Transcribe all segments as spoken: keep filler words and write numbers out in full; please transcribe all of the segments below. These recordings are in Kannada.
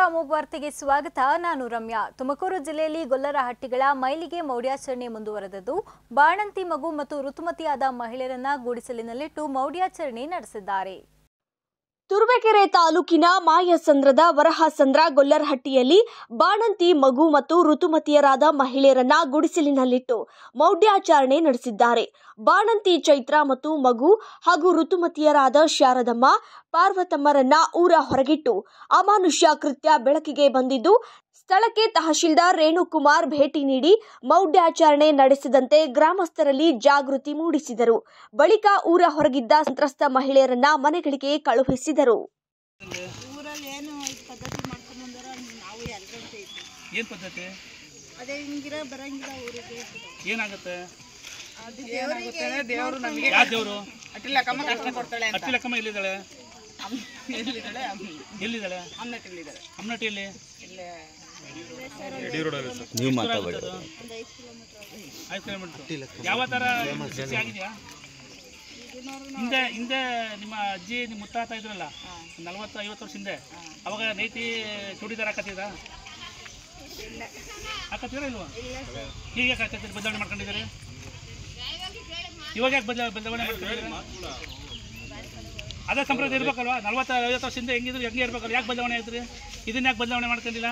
ಅಮೋಘ ವಾರ್ತೆಗೆ ಸ್ವಾಗತ. ನಾನು ರಮ್ಯಾ. ತುಮಕೂರು ಜಿಲ್ಲೆಯಲ್ಲಿ ಗೊಲ್ಲರಹಟ್ಟಿಗಳ ಮೈಲಿಗೆ ಮೌಢ್ಯಾಚರಣೆ ಮುಂದುವರೆದದ್ದು. ಬಾಣಂತಿ ಮಗು ಮತ್ತು ಋತುಮತಿಯಾದ ಮಹಿಳೆಯರನ್ನ ಗೂಡಿಸಲಿನಲ್ಲಿಟ್ಟು ಮೌಢ್ಯಾಚರಣೆ ನಡೆಸಿದ್ದಾರೆ. ತುರುವೇಕೆರೆ ತಾಲೂಕಿನ ಮಾಯಸಂದ್ರದ ವರಹಸಂದ್ರ ಗೊಲ್ಲರಹಟ್ಟಿಯಲ್ಲಿ ಬಾಣಂತಿ ಮಗು ಮತ್ತು ಋತುಮತಿಯರಾದ ಮಹಿಳೆಯರನ್ನ ಗುಡಿಸಲಿನಲ್ಲಿಟ್ಟು ಮೌಢ್ಯಾಚರಣೆ ನಡೆಸಿದ್ದಾರೆ. ಬಾಣಂತಿ ಚೈತ್ರ ಮತ್ತು ಮಗು ಹಾಗೂ ಋತುಮತಿಯರಾದ ಶಾರದಮ್ಮ, ಪಾರ್ವತಮ್ಮರನ್ನ ಊರ ಹೊರಗಿಟ್ಟು ಅಮಾನುಷ್ಯ ಕೃತ್ಯ ಬೆಳಕಿಗೆ ಬಂದಿದ್ದು, ಸ್ಥಳಕ್ಕೆ ತಹಶೀಲ್ದಾರ್ ರೇಣುಕುಮಾರ್ ಭೇಟಿ ನೀಡಿ ಮೌಢ್ಯಾಚರಣೆ ನಡೆಸಿದಂತೆ ಗ್ರಾಮಸ್ಥರಲ್ಲಿ ಜಾಗೃತಿ ಮೂಡಿಸಿದರು. ಬಳಿಕ ಊರ ಹೊರಗಿದ್ದ ಸಂತ್ರಸ್ತ ಮಹಿಳೆಯರನ್ನ ಮನೆಗಳಿಗೆ ಕಳುಹಿಸಿದರು. ನೀವು ಮಾತಾಡಬೇಡಿ. ಯಾವ ಥರ ಆಗಿದೆಯಾ? ಹಿಂದೆ ಹಿಂದೆ ನಿಮ್ಮ ಅಜ್ಜಿ ನಿಮ್ಮ ಮುತ್ತಾತ ಇದ್ರಲ್ಲ, ನಲ್ವತ್ತು ಐವತ್ತು ವರ್ಷ ಹಿಂದೆ, ಅವಾಗ ನೈಟಿ ಚೂಡಿದಾರ ಹಾಕತ್ತಿದ ಹಾಕತ್ತೀರ ಇಲ್ವಾ? ಈಗ ಯಾಕೆ ಹಾಕತ್ತೀರಿ? ಬದಲಾವಣೆ ಮಾಡ್ಕೊಂಡಿದ್ದೀರಿ? ಇವಾಗ ಯಾಕೆ ಬದಲ ಬದಲಾವಣೆ ಮಾಡ್ಕೊಂಡಿದ್ದೀರಿ? ಅದೇ ಸಂಪ್ರದಾಯ ಇರ್ಬೇಕಲ್ವಾ? ನಲ್ವತ್ತು ಐವತ್ತು ವರ್ಷದಿಂದ ಹೆಂಗಿದ್ರು ಹೆಂಗೆ ಇರ್ಬೇಕಲ್ಲ, ಯಾಕೆ ಬದಲಾವಣೆ ಆಯ್ತು? ಇದನ್ನ ಯಾಕೆ ಬದಲಾವಣೆ ಮಾಡ್ಕೊಂಡಿಲ್ಲ?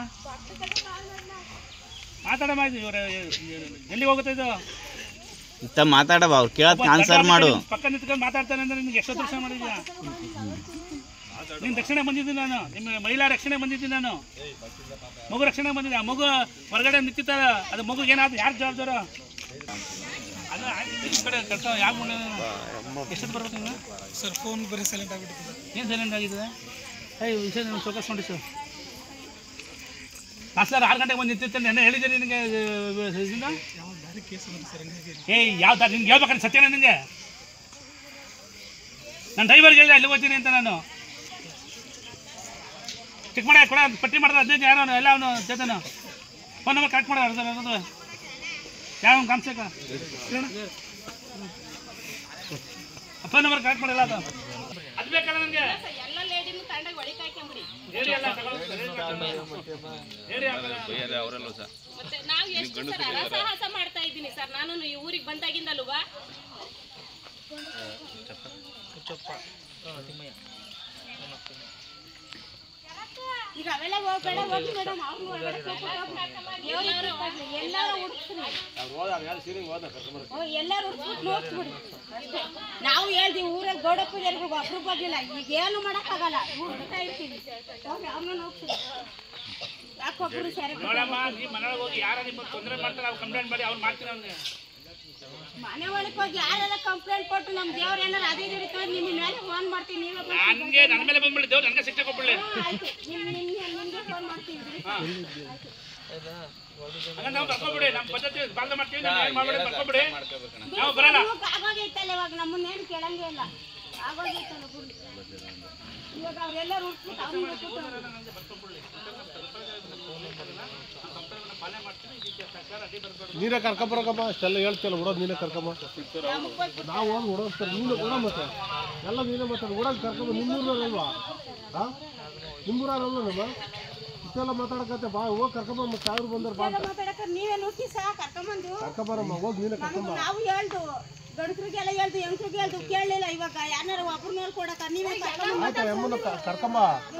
ಮಾತಾಡ ಮಾಡಿ ಇವ್ರ ಎಲ್ಲಿಗೆ ಹೋಗುತ್ತೆ ಇದು? ಇತ್ತ ಮಾತಾಡವ, ಅವ್ರು ಕೇಳೋದು ಆನ್ಸರ್ ಮಾಡು. ಪಕ್ಕ ನಿಂತ್ಕೊಂಡು ಮಾತಾಡ್ತಾನೆ ಅಂದ್ರೆ ನಿನ್ಗೆ ಎಷ್ಟೊತ್ತು ರಕ್ಷಣೆ ಮಾಡಿದ್ಯಾ? ನಿನ್ನ ರಕ್ಷಣೆ ಬಂದಿದ್ದೀನಿ ನಾನು, ನಿಮ್ಮ ಮಹಿಳಾ ರಕ್ಷಣೆ ಬಂದಿದ್ದೀನಿ ನಾನು, ಮಗು ರಕ್ಷಣೆ ಬಂದಿದ್ದೆ. ಆ ಮಗು ಹೊರಗಡೆ ನಿಂತಿತ್ತಾರ, ಅದು ಮಗುಗೆ ಏನಾದ್ರು ಯಾರು ಜವಾಬ್ದಾರ? ಅದು ಈ ಕಡೆ ಕರ್ಕ ಯಾಕೆ ಮುಂದೆ ಎಷ್ಟೊತ್ತು ಬರ್ಬೇಕು ನೀವು? ಸರ್ ಫೋನ್ ಬರೀ ಸೈಲೆಂಟ್ ಆಗಿಬಿಟ್ಟಿದೆ. ಏನು ಸೈಲೆಂಟ್ ಆಗಿದೆ? ಏಯ್ ವಿಷಯ ನೀವು ಫೋಕಸ್ ಮಾಡಿ ಸರ್. ಹಾಂ ಸರ್, ಆರು ಗಂಟೆಗೆ ಬಂದು ನಿಂತಿರ್ತಾನೆ. ನೆನ್ನೆ ಹೇಳಿದ್ದೀನಿ ನಿನಗೆ ಇದರಿಂದ. ಯಾವ ದಾರಿ ಕೇಸ್ ಬಂದು ಸರ್ ಹಂಗಾಗಿ. ಏಯ್ ಯಾವ ದಾರಿ ನಿನ್ಗೆ ಹೇಳ್ಬೇಕಂದ್ರೆ ಸತ್ಯನ ನಿನಗೆ? ನಾನು ಡ್ರೈವರ್ಗೆ ಹೇಳಿದೆ ಅಲ್ಲಿ ಹೋಗ್ತೀನಿ ಅಂತ. ನಾನು ಚೆಕ್ ಮಾಡಿ ಕೊಡ, ಪಟ್ಟಿ ಮಾಡಿದ್ರೆ ಹದಿನೈದು ಯಾರು ಎಲ್ಲ ಅವನು ಜೊತೆನು ಫೋನ್ ನಂಬರ್ ಕರೆಕ್ಟ್ ಮಾಡೋದು ಯಾವ ಕಾಮ್ಸಕ ಫೋನ್ ನಂಬರ್ ಕರೆಕ್ಟ್ ಮಾಡಿಲ್ಲ. ಅದು ಅದು ಬೇಕಲ್ಲ ನನಗೆ. ನಾವು ಎಷ್ಟು ಸರ್ ಅರಸಾಹಸ ಮಾಡ್ತಾ ಇದ್ದೀನಿ ಸರ್. ನಾನು ಈ ಊರಿಗೆ ಬಂದಾಗಿಂದಲ್ವಾ ಈಗ ಅವೆಲ್ಲ ಹೋಗ್ಬೇಡ, ಹೋಗಿ ಮೇಡಮ್. ಎಲ್ಲರೂ ನಾವು ಹೇಳ್ತೀವಿ ಊರಲ್ಲಿ ಗೌಡ ಪೂಜೆಗೂ ಒಬ್ರು ಬರ್ಲಿಲ್ಲ. ಈಗ ಏನು ಮಾಡಕ್ಕಾಗಲ್ಲ, ಹುಡುಕ್ತಾ ಇರ್ತೀವಿ. ಅವ್ರನ್ನ ಹೋಗ್ತೀವಿ. ಯಾಕೊಬ್ರು ಸರಿ ನೋಡಮ್ಮ, ಈ ಮನೆಯೊಳಗೆ ಹೋಗಿ ಯಾರ ನಿಮಗೆ ತೊಂದರೆ ಮಾಡ್ತಾರೆ ಅವ್ರು ಕಂಪ್ಲೇಂಟ್ ಮಾಡಿ ಅವ್ರು ಮಾಡ್ತೀನಿ. ಅವ್ನಿಗೆ ಮನೆ ಒಳಗೆ ಹೋಗಿ ಯಾರೆಲ್ಲ ಕಂಪ್ಲೇಂಟ್ ಕೊಟ್ಟು ನಮ್ಮ ದೇವ್ರು ಏನಾರು ಅದೇ ಹಿಡಿತು ನಿಮ್ಮ ಮೇಲೆ ಫೋನ್ ಮಾಡ್ತೀವಿ. ನೀವೇ ನನಗೆ ನನ್ನ ಮೇಲೆ ಬಂದ್ಬಿಡಿ, ದೇವ್ರು ನನಗೆ ಶಿಕ್ಷೆ ಕೊಟ್ಬಿಡ್ಲಿ. ನಿಮ್ಗೆ ಫೋನ್ ಮಾಡ್ತೀವಿ. ನಾವು ಬರ್ಕೊಬಿಡಿ, ನಮ್ಮ ಪದ್ಧತಿ ಬಾಲ್ದ ಮಾಡ್ತೀವಿ. ನಾವು ಏನು ಮಾಡ್ಬಿಡಿ, ಬರ್ಕೊಬಿಡಿ, ನಾವು ಬರಲ್ಲ. ಆಗೋಗೈತಲ್ಲ ಇವಾಗ, ನಮ್ಮನ್ನೇನು ಕೇಳಂಗೇ ಇಲ್ಲ. ಆಗೋಗೈತಲ್ಲ ಗುಡಿ. ಇವಾಗ ಅವರೆಲ್ಲರೂ ಹುಡ್ಬಿಟ್ಟು ನೀನೇ ಕರ್ಕೊಂಬರಕಮ್ಮ, ಅಷ್ಟೆಲ್ಲ ಹೇಳ್ತಿಲ್ಲ ಬಿಡೋದು. ನೀನೇ ಕರ್ಕೊಂಬ, ನಾವು ಹೋಗಿ ಓಡೋಸ್ತಾರೆ. ನೀನು ಕೂಡ ಮತ್ತೆ ಎಲ್ಲ ನೀನೇ ಮಾತಾಡಿ ಓಡೋದು ಕರ್ಕೊಂಬ. ನಿಮ್ಮೂರಲ್ವಾ? ಹಾಂ, ನಿಮ್ಮೂರಲ್ವ ನಮ್ಮ ಇಷ್ಟೆಲ್ಲ ಮಾತಾಡಕತ್ತೆ. ಬಾ ಹೋಗಿ ಕರ್ಕೊಂಬ. ಮತ್ತೆ ಅವ್ರು ಬಂದರು ಬಾ ಮಾತಾಡಕ್ಕೆ ನೀವೇ ನುಗ್ಗಿ ಸಹ ಕರ್ಕೊಂಬಂದು ಕರ್ಕೊಂಬರಮ್ಮ, ಹೋಗಿ ನೀನೇ ಕರ್ಕೊಂಬ. ನಾವು ಹೇಳ್ದು ಗಂಡಸ್ರಿಗೆಲ್ಲ ಹೇಳ್ದು, ಹೆಂಗ್ಸ್ರಿಗೆ ಹೇಳ್ದು, ಕೇಳಲಿಲ್ಲ. ಇವಾಗ ಯಾರು ಒಬ್ರು ಮೇಲೆ ಕೊಡಕ ನೀವೇ ಆಯ್ತಾ? ಎಮ್ಮನ ಕರ್ಕೊಂಬ.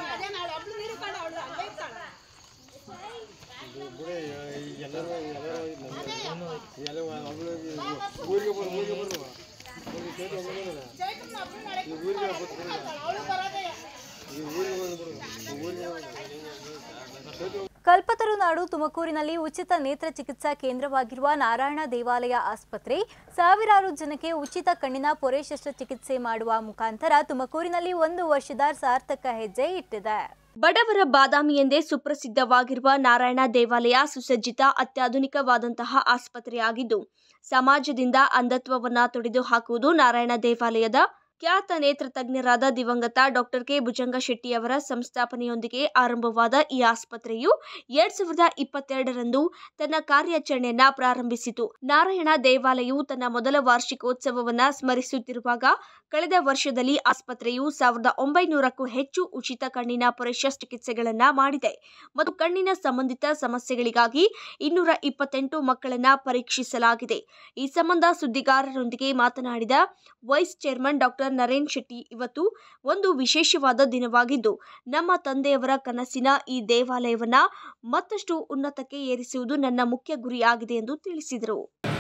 ಕಲ್ಪತರುನಾಡು ತುಮಕೂರಿನಲ್ಲಿ ಉಚಿತ ನೇತ್ರ ಚಿಕಿತ್ಸಾ ಕೇಂದ್ರವಾಗಿರುವ ನಾರಾಯಣ ದೇವಾಲಯ ಆಸ್ಪತ್ರೆ ಸಾವಿರಾರು ಜನಕ್ಕೆ ಉಚಿತ ಕಣ್ಣಿನ ಪೊರೆ ಶಸ್ತ್ರಚಿಕಿತ್ಸೆ ಮಾಡುವ ಮುಖಾಂತರ ತುಮಕೂರಿನಲ್ಲಿ ಒಂದು ವರ್ಷದ ಸಾರ್ಥಕ ಹೆಜ್ಜೆ ಇಟ್ಟಿದೆ. ಬಡವರ ಬಾದಾಮಿ ಎಂದೇ ಸುಪ್ರಸಿದ್ಧವಾಗಿರುವ ನಾರಾಯಣ ದೇವಾಲಯ ಸುಸಜ್ಜಿತ ಅತ್ಯಾಧುನಿಕವಾದಂತಹ ಆಸ್ಪತ್ರೆಯಾಗಿದ್ದು, ಸಮಾಜದಿಂದ ಅಂಧತ್ವವನ್ನು ತೊಡೆದು ಹಾಕುವುದು ನಾರಾಯಣ ದೇವಾಲಯದ ಖ್ಯಾತ ನೇತ್ರ ತಜ್ಞರಾದ ದಿವಂಗತ ಡಾಕ್ಟರ್ ಕೆ ಭುಜಂಗ ಶೆಟ್ಟಿ ಅವರ ಸಂಸ್ಥಾಪನೆಯೊಂದಿಗೆ ಆರಂಭವಾದ ಈ ಆಸ್ಪತ್ರೆಯು ಎರಡ್ ಸಾವಿರದ ಇಪ್ಪತ್ತೆರಡರಂದು ತನ್ನ ಕಾರ್ಯಾಚರಣೆಯನ್ನ ಪ್ರಾರಂಭಿಸಿತು. ನಾರಾಯಣ ದೇವಾಲಯವು ತನ್ನ ಮೊದಲ ವಾರ್ಷಿಕೋತ್ಸವವನ್ನ ಸ್ಮರಿಸುತ್ತಿರುವಾಗ ಕಳೆದ ವರ್ಷದಲ್ಲಿ ಆಸ್ಪತ್ರೆಯು ಸಾವಿರದ ಒಂಬೈನೂರಕ್ಕೂ ಹೆಚ್ಚು ಉಚಿತ ಕಣ್ಣಿನ ಪೊರೆ ಶಸ್ತ್ರಚಿಕಿತ್ಸೆಗಳನ್ನ ಮಾಡಿದೆ ಮತ್ತು ಕಣ್ಣಿನ ಸಂಬಂಧಿತ ಸಮಸ್ಯೆಗಳಿಗಾಗಿ ಇನ್ನೂರ ಇಪ್ಪತ್ತೆಂಟು ಮಕ್ಕಳನ್ನ ಪರೀಕ್ಷಿಸಲಾಗಿದೆ. ಈ ಸಂಬಂಧ ಸುದ್ದಿಗಾರರೊಂದಿಗೆ ಮಾತನಾಡಿದ vice chairman doctor Naren Shetty, ಇವತ್ತು ಒಂದು ವಿಶೇಷವಾದ ದಿನವಾಗಿದ್ದು ನಮ್ಮ ತಂದೆಯವರ ಕನಸಿನ ಈ ದೇವಾಲಯವನ್ನ ಮತ್ತಷ್ಟು ಉನ್ನತಕ್ಕೆ ಏರಿಸುವುದು ನನ್ನ ಮುಖ್ಯ ಗುರಿಯಾಗಿದೆ ಎಂದು ತಿಳಿಸಿದರು.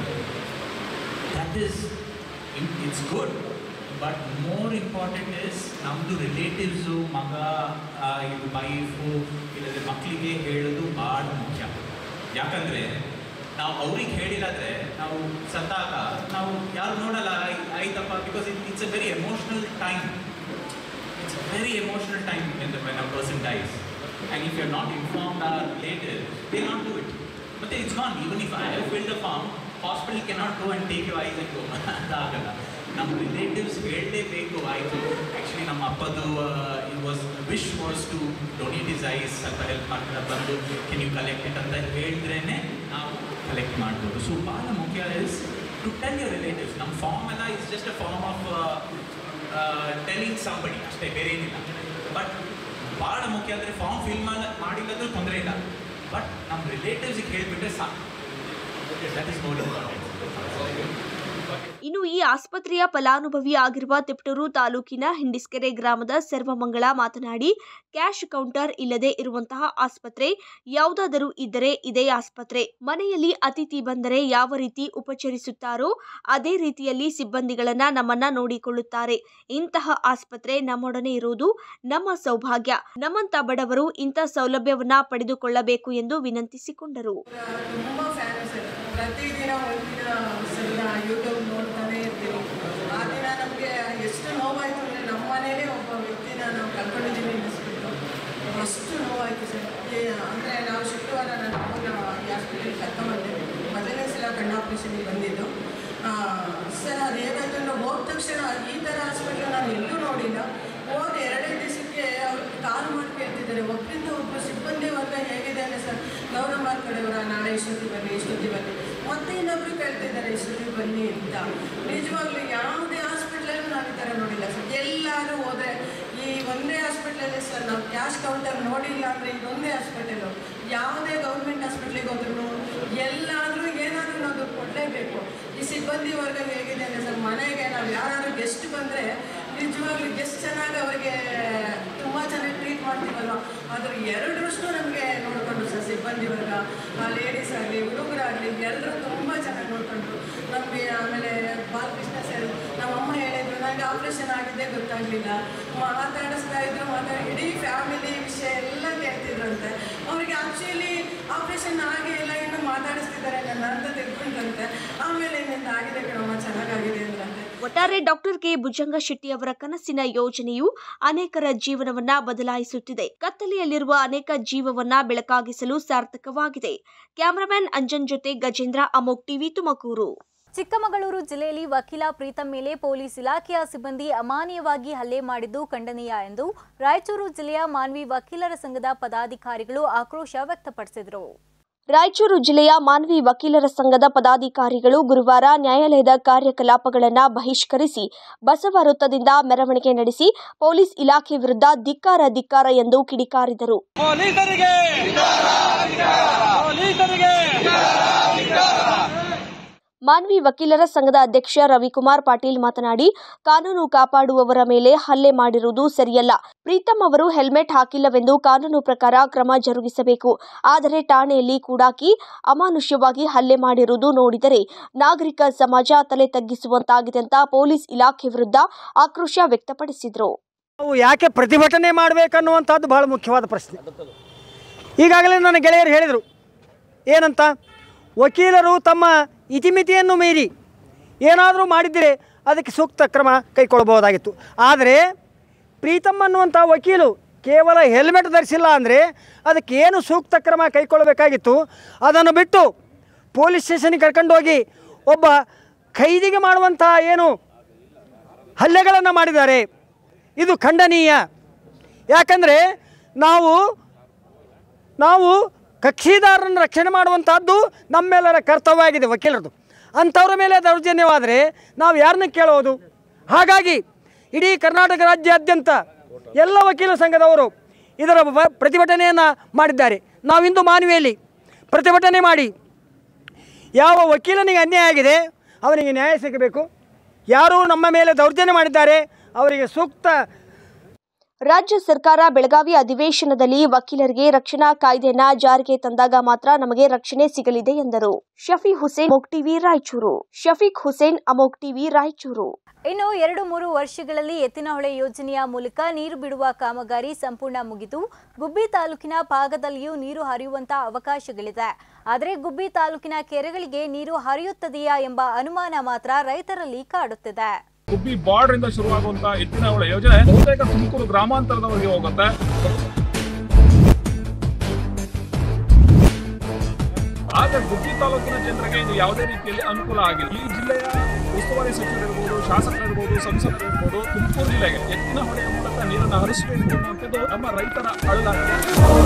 ಬಟ್ ಮೋರ್ ಇಂಪಾರ್ಟೆಂಟ್ ಇಸ್ ನಮ್ಮದು ರಿಲೇಟಿವ್ಸು, ಮಗ, ಇದು ವೈಫು, ಇಲ್ಲದೆ ಮಕ್ಕಳಿಗೆ ಹೇಳೋದು ಭಾಳ ಮುಖ್ಯ. ಯಾಕಂದರೆ ನಾವು ಅವ್ರಿಗೆ ಹೇಳಿಲ್ಲದ್ರೆ ನಾವು ಸತ್ತಾಗ ನಾವು ಯಾರು ನೋಡಲ್ಲ, ಆಯ್ತಪ್ಪ, because it it's a very emotional time. It's a very emotional time when a person dies and if you are not informed or related they not do it. ಮತ್ತು it's not even if I have filled a form, hospital cannot go and take you eyes and go, ಅದಾಗಲ್ಲ. ನಮ್ಮ ರಿಲೇಟಿವ್ಸ್ ಹೇಳಲೇಬೇಕು. ಆಯಿತು, ಆ್ಯಕ್ಚುಲಿ ನಮ್ಮ ಅಪ್ಪದು it was wish was to donate is eyes, ಸ್ವಲ್ಪ ಹೆಲ್ಪ್ ಮಾಡ್ತಾರೆ, ಬಂದು ಕೆನ್ ಯು ಕಲೆಕ್ಟ್ ಇಟ್ ಅಂತ ಹೇಳಿದ್ರೇ ನಾವು ಕಲೆಕ್ಟ್ ಮಾಡ್ಬೋದು. ಸೊ ಭಾಳ ಮುಖ್ಯ is to tell your relatives. ನಮ್ಮ ಫಾರ್ಮ್ ಎಲ್ಲ is just a form of telling somebody, ಅಷ್ಟೇ, ಬೇರೆ ಏನಿಲ್ಲ. ಬಟ್ ಭಾಳ ಮುಖ್ಯ ಅಂದರೆ ಫಾರ್ಮ್ ಫಿಲ್ ಮಾಡಿ ಮಾಡಿಲ್ಲದ್ರೂ ತೊಂದರೆ ಇಲ್ಲ, ಬಟ್ ನಮ್ಮ ರಿಲೇಟಿವ್ಸಿಗೆ ಹೇಳಿಬಿಟ್ರೆ ಸಾಕು. That is more important. ಇನ್ನು ಈ ಆಸ್ಪತ್ರೆಯ ಫಲಾನುಭವಿ ಆಗಿರುವ ತಿಪಟೂರು ತಾಲೂಕಿನ ಹಿಂಡಿಸ್ಕೆರೆ ಗ್ರಾಮದ ಸರ್ವಮಂಗಳ ಮಾತನಾಡಿ, ಕ್ಯಾಶ್ ಕೌಂಟರ್ ಇಲ್ಲದೆ ಇರುವಂತಹ ಆಸ್ಪತ್ರೆ ಯಾವುದಾದರೂ ಇದ್ದರೆ ಇದೇ ಆಸ್ಪತ್ರೆ. ಮನೆಯಲ್ಲಿ ಅತಿಥಿ ಬಂದರೆ ಯಾವ ರೀತಿ ಉಪಚರಿಸುತ್ತಾರೋ ಅದೇ ರೀತಿಯಲ್ಲಿ ಸಿಬ್ಬಂದಿಗಳನ್ನ ನಮ್ಮನ್ನ ನೋಡಿಕೊಳ್ಳುತ್ತಾರೆ. ಇಂತಹ ಆಸ್ಪತ್ರೆ ನಮ್ಮೊಡನೆ ಇರುವುದು ನಮ್ಮ ಸೌಭಾಗ್ಯ. ನಮ್ಮಂತ ಬಡವರು ಇಂಥ ಸೌಲಭ್ಯವನ್ನ ಪಡೆದುಕೊಳ್ಳಬೇಕು ಎಂದು ವಿನಂತಿಸಿಕೊಂಡರು. ಪ್ರತಿದಿನ ಒಂದಿನ ಸಲ ಯೂಟ್ಯೂಬ್ ನೋಡ್ತಾನೆ ಇರ್ತೀನಿ. ಆ ದಿನ ನಮಗೆ ಎಷ್ಟು ನೋವಾಯಿತು ಅಂದರೆ ನಮ್ಮ ಮನೇಲೇ ಒಬ್ಬ ವ್ಯಕ್ತಿನ ನಾವು ಕಳ್ಕೊಂಡಿದ್ದೀವಿ ಅನ್ನಿಸ್ಬಿಟ್ಟು ಅಷ್ಟು ನೋವಾಯಿತು ಸರ್. ಅಂದರೆ ನಾವು ಶುಕ್ರವಾರ ನನ್ನ ಅಮ್ಮನ ಈ ಹಾಸ್ಪಿಟಲ್ಗೆ ಕರ್ಕೊಂಡ್ಬಂದೆ. ಮೊದಲನೇ ಸಲ ಕಣ್ಣು ಆಪ್ರೇಷನ್ಗೆ ಬಂದಿದ್ದು ಸರ್. ಅದೇನಾಯ್ತು ಅಂದರೆ ಹೋದ ತಕ್ಷಣ ಈ ಥರ ಹಾಸ್ಪಿಟ್ಲ್ ನಾನು ಎಲ್ಲೂ ನೋಡಿಲ್ಲ. ಹೋದ ಎರಡೇ ದಿವಸಕ್ಕೆ ಅವ್ರಿಗೆ ಕಾಲ್ ಮಾಡಿ ಕೇಳ್ತಿದ್ದಾರೆ, ಒಬ್ಬರಿಂದ ಒಬ್ಬರು ಸಿಬ್ಬಂದಿ ವರ್ಗ ಹೇಗಿದೆ ಅಂದರೆ ಸರ್, ಗೌರಮ್ಮ ಕಡೆಯವರ ನಾಳೆ ಇಷ್ಟೊತ್ತಿ ಬನ್ನಿ ಇಷ್ಟೊತ್ತಿ ಬನ್ನಿ, ಮತ್ತೆ ಇನ್ನೊಬ್ರು ಕೇಳ್ತಿದ್ದಾರೆ ಇಷ್ಟೊತ್ತಿ ಬನ್ನಿ ಅಂತ. ನಿಜವಾಗ್ಲೂ ಯಾವುದೇ ಹಾಸ್ಪಿಟ್ಲಲ್ಲೂ ನಾವು ಈ ಥರ ನೋಡಿಲ್ಲ ಸರ್. ಎಲ್ಲರೂ ಹೋದರೆ ಈ ಒಂದೇ ಹಾಸ್ಪಿಟ್ಲಲ್ಲಿ ಸರ್ ನಾವು ಕ್ಯಾಶ್ ಕೌಂಟರ್ ನೋಡಿಲ್ಲ ಅಂದರೆ ಇದೊಂದೇ ಹಾಸ್ಪಿಟಲು. ಯಾವುದೇ ಗೌರ್ಮೆಂಟ್ ಹಾಸ್ಪಿಟ್ಲಿಗೆ ಹೋದ್ರೂ ಎಲ್ಲಾದರೂ ಏನಾದರೂ ನಾವು ದುಡ್ಡು ಕೊಡಲೇಬೇಕು. ಈ ಸಿಬ್ಬಂದಿ ವರ್ಗ ಹೇಗಿದೆ ಅಂದರೆ ಸರ್, ಮನೆಗೆ ನಾವು ಯಾರಾದರೂ ಗೆಸ್ಟ್ ಬಂದರೆ ನಿಜವಾಗ್ಲೂ ಗೆಸ್ಟ್ ಚೆನ್ನಾಗಿ ಅವರಿಗೆ ತುಂಬ ಚೆನ್ನಾಗಿ ಟ್ರೀಟ್ ಮಾಡ್ತೀವಲ್ವ, ಅದ್ರ ಎರಡರಷ್ಟು ನಮಗೆ ನೋಡಿಕೊಂಡ್ರು ಸರ್ ಸಿಬ್ಬಂದಿ ವರ್ಗ. ಲೇಡೀಸ್ ಆಗಲಿ ಹುಡುಗರಾಗಲಿ ಎಲ್ಲರೂ ತುಂಬ ಚೆನ್ನಾಗಿ ನೋಡಿಕೊಂಡ್ರು ನಮಗೆ. ಆಮೇಲೆ ಬಾಲಕೃಷ್ಣ ಸರ್ ನಮ್ಮಮ್ಮ ಹೇಳಿದ್ರು, ನನಗೆ ಆಪ್ರೇಷನ್ ಆಗಿದ್ದೇ ಗೊತ್ತಾಗಲಿಲ್ಲ, ಮಾತಾಡಿಸ್ತಾ ಇದ್ರು, ಮಾತಾಡಿ ಇಡೀ ಫ್ಯಾಮಿಲಿ ವಿಷಯ ಎಲ್ಲ ಕೇಳ್ತಿದ್ರಂತೆ. ಅವರಿಗೆ ಆ್ಯಕ್ಚುಲಿ ಆಪ್ರೇಷನ್ ಆಗೇ ಇಲ್ಲ, ಇನ್ನೂ ಮಾತಾಡಿಸ್ತಿದ್ದಾರೆ ನನ್ನ ಅಂತ ತಿಳ್ಕೊಂಡ್ರಂತೆ. ಆಮೇಲೆ ನಿಂದ ಆಗಿದೆ ಕಣಮ್ಮ, ಚೆನ್ನಾಗಾಗಿದೆ ಅಂದ್ರಂತೆ. ಒಟ್ಟಾರೆ ಡಾಕ್ಟರ್ ಕೆ ಭುಜಂಗ ಶೆಟ್ಟಿ ಅವರ ಕನಸಿನ ಯೋಜನೆಯು ಅನೇಕರ ಜೀವನವನ್ನ ಬದಲಾಯಿಸುತ್ತಿದೆ. ಕತ್ತಲೆಯಲ್ಲಿರುವ ಅನೇಕ ಜೀವವನ್ನ ಬೆಳಕಾಗಿಸಲು ಸಾರ್ಥಕವಾಗಿದೆ. ಕ್ಯಾಮರಾಮನ್ ಅಂಜನ್ ಜೊತೆ ಗಜೇಂದ್ರ, ಅಮೋಕ್ ಟಿವಿ, ತುಮಕೂರು. ಚಿಕ್ಕಮಗಳೂರು ಜಿಲ್ಲೆಯಲ್ಲಿ ವಕೀಲ ಪ್ರೀತಂ ಮೇಲೆ ಪೊಲೀಸ್ ಇಲಾಖೆಯ ಸಿಬ್ಬಂದಿ ಅಮಾನವೀಯವಾಗಿ ಹಲ್ಲೆ ಮಾಡಿದ್ದು ಖಂಡನೀಯ ಎಂದು ರಾಯಚೂರು ಜಿಲ್ಲೆಯ ಮಾನ್ವಿ ವಕೀಲರ ಸಂಘದ ಪದಾಧಿಕಾರಿಗಳು ಆಕ್ರೋಶ ವ್ಯಕ್ತಪಡಿಸಿದರು. ರಾಯಚೂರು ಜಿಲ್ಲೆಯ ಮಾನ್ವಿ ವಕೀಲರ ಸಂಘದ ಪದಾಧಿಕಾರಿಗಳು ಗುರುವಾರ ನ್ಯಾಯಾಲಯದ ಕಾರ್ಯಕಲಾಪಗಳನ್ನು ಬಹಿಷ್ಕರಿಸಿ ಬಸವ ವೃತ್ತದಿಂದ ಮೆರವಣಿಗೆ ನಡೆಸಿ ಪೊಲೀಸ್ ಇಲಾಖೆ ವಿರುದ್ಧ ಧಿಕ್ಕಾರ ಧಿಕ್ಕಾರ ಎಂದು ಕಿಡಿಕಾರಿದರು. ಮಾನ್ವಿ ವಕೀಲರ ಸಂಘದ ಅಧ್ಯಕ್ಷ ರವಿಕುಮಾರ್ ಪಾಟೀಲ್ ಮಾತನಾಡಿ, ಕಾನೂನು ಕಾಪಾಡುವವರ ಮೇಲೆ ಹಲ್ಲೆ ಮಾಡಿರುವುದು ಸರಿಯಲ್ಲ. ಪ್ರೀತಂ ಅವರು ಹೆಲ್ಮೆಟ್ ಹಾಕಿಲ್ಲವೆಂದು ಕಾನೂನು ಪ್ರಕಾರ ಕ್ರಮ ಜರುಗಿಸಬೇಕು. ಆದರೆ ಠಾಣೆಯಲ್ಲಿ ಕೂಡಾಕಿ ಅಮಾನುಷ್ಯವಾಗಿ ಹಲ್ಲೆ ಮಾಡಿರುವುದು ನೋಡಿದರೆ ನಾಗರಿಕ ಸಮಾಜ ತಲೆ ತಗ್ಗಿಸುವಂತಾಗಿದೆ ಅಂತ ಪೊಲೀಸ್ ಇಲಾಖೆ ವಿರುದ್ಧ ಆಕ್ರೋಶ ವ್ಯಕ್ತಪಡಿಸಿದರು. ನಾವು ಯಾಕೆ ಪ್ರತಿಭಟನೆ ಮಾಡಬೇಕನ್ನುವಂಥದ್ದು ಬಹಳ ಮುಖ್ಯವಾದ ಪ್ರಶ್ನೆ. ಈಗಾಗಲೇ ನನ್ನ ಗೆಳೆಯರು ಹೇಳಿದರು ಏನಂತ, ವಕೀಲರು ತಮ್ಮ ಇತಿಮಿತಿಯನ್ನು ಮೀರಿ ಏನಾದರೂ ಮಾಡಿದರೆ ಅದಕ್ಕೆ ಸೂಕ್ತ ಕ್ರಮ ಕೈಗೊಳ್ಳಬಹುದಾಗಿತ್ತು. ಆದರೆ ಪ್ರೀತಮ್ ಅನ್ನುವಂಥ ವಕೀಲು ಕೇವಲ ಹೆಲ್ಮೆಟ್ ಧರಿಸಿಲ್ಲ ಅಂದರೆ ಅದಕ್ಕೆ ಏನು ಸೂಕ್ತ ಕ್ರಮ ಕೈಗೊಳ್ಳಬೇಕಾಗಿತ್ತು ಅದನ್ನು ಬಿಟ್ಟು ಪೊಲೀಸ್ ಸ್ಟೇಷನ್ಗೆ ಕರ್ಕೊಂಡೋಗಿ ಒಬ್ಬ ಖೈದಿಗೆ ಮಾಡುವಂಥ ಏನು ಹಲ್ಲೆಗಳನ್ನು ಮಾಡಿದ್ದಾರೆ. ಇದು ಖಂಡನೀಯ. ಯಾಕಂದರೆ ನಾವು ನಾವು ಕಕ್ಷಿದಾರರನ್ನು ರಕ್ಷಣೆ ಮಾಡುವಂಥದ್ದು ನಮ್ಮೆಲ್ಲರ ಕರ್ತವ್ಯ ಆಗಿದೆ ವಕೀಲರದು. ಅಂಥವ್ರ ಮೇಲೆ ದೌರ್ಜನ್ಯವಾದರೆ ನಾವು ಯಾರನ್ನ ಕೇಳೋದು? ಹಾಗಾಗಿ ಇಡೀ ಕರ್ನಾಟಕ ರಾಜ್ಯಾದ್ಯಂತ ಎಲ್ಲ ವಕೀಲ ಸಂಘದವರು ಇದರ ಪ್ರತಿಭಟನೆಯನ್ನು ಮಾಡಿದ್ದಾರೆ. ನಾವಿಂದು ಮಾನ್ವಿಯಲ್ಲಿ ಪ್ರತಿಭಟನೆ ಮಾಡಿ ಯಾವ ವಕೀಲನಿಗೆ ಅನ್ಯಾಯ ಆಗಿದೆ ಅವನಿಗೆ ನ್ಯಾಯ ಸಿಗಬೇಕು. ಯಾರು ನಮ್ಮ ಮೇಲೆ ದೌರ್ಜನ್ಯ ಮಾಡಿದ್ದಾರೆ ಅವರಿಗೆ ಸೂಕ್ತ. ರಾಜ್ಯ ಸರ್ಕಾರ ಬೆಳಗಾವಿ ಅಧಿವೇಶನದಲ್ಲಿ ವಕೀಲರಿಗೆ ರಕ್ಷಣಾ ಕಾಯ್ದೆಯನ್ನ ಜಾರಿಗೆ ತಂದಾಗ ಮಾತ್ರ ನಮಗೆ ರಕ್ಷಣೆ ಸಿಗಲಿದೆ ಎಂದರು. ಶಫಿ ಹುಸೇನ್, ಅಮೋಕ್ ಟಿವಿ ರಾಯಚೂರು. ಶಫೀಕ್ ಹುಸೇನ್, ಅಮೋಕ್ ಟಿವಿ ರಾಯಚೂರು. ಇನ್ನು ಎರಡು ಮೂರು ವರ್ಷಗಳಲ್ಲಿ ಎತ್ತಿನಹೊಳೆ ಯೋಜನೆಯ ಮೂಲಕ ನೀರು ಬಿಡುವ ಕಾಮಗಾರಿ ಸಂಪೂರ್ಣ ಮುಗಿದು ಗುಬ್ಬಿ ತಾಲೂಕಿನ ಭಾಗದಲ್ಲಿಯೂ ನೀರು ಹರಿಯುವಂತಹ ಅವಕಾಶಗಳಿದೆ. ಆದರೆ ಗುಬ್ಬಿ ತಾಲೂಕಿನ ಕೆರೆಗಳಿಗೆ ನೀರು ಹರಿಯುತ್ತದೆಯಾ ಎಂಬ ಅನುಮಾನ ಮಾತ್ರ ರೈತರಲ್ಲಿ ಕಾಡುತ್ತಿದೆ. ಗುಬ್ಬಿ ಬಾರ್ಡರ್ ಇಂದ ಶುರುವಾಗುವಂತಹ ಎತ್ತಿನಹೊಳೆ ಯೋಜನೆ ಬಹುತೇಕ ತುಮಕೂರು ಗ್ರಾಮಾಂತರದವರೆಗೆ ಹೋಗುತ್ತೆ. ಆದ್ರೆ ಗುಬ್ಬಿ ತಾಲೂಕಿನ ಜನರಿಗೆ ಇದು ಯಾವುದೇ ರೀತಿಯಲ್ಲಿ ಅನುಕೂಲ ಆಗಿಲ್ಲ. ಈ ಜಿಲ್ಲೆಯ ಉಸ್ತುವಾರಿ ಸಚಿವರಿರ್ಬೋದು, ಶಾಸಕರಿರ್ಬೋದು, ಸಂಸದರಿರ್ಬೋದು ತುಮಕೂರು ಜಿಲ್ಲೆಗೆ ಎತ್ತಿನಹೊಳೆಯ ಮೂಲಕ ನೀರನ್ನು ಹರಿಸಬೇಕು ಅನ್ನುವಂಥದ್ದು ನಮ್ಮ ರೈತರ ಅಳಲಾಗಿದೆ.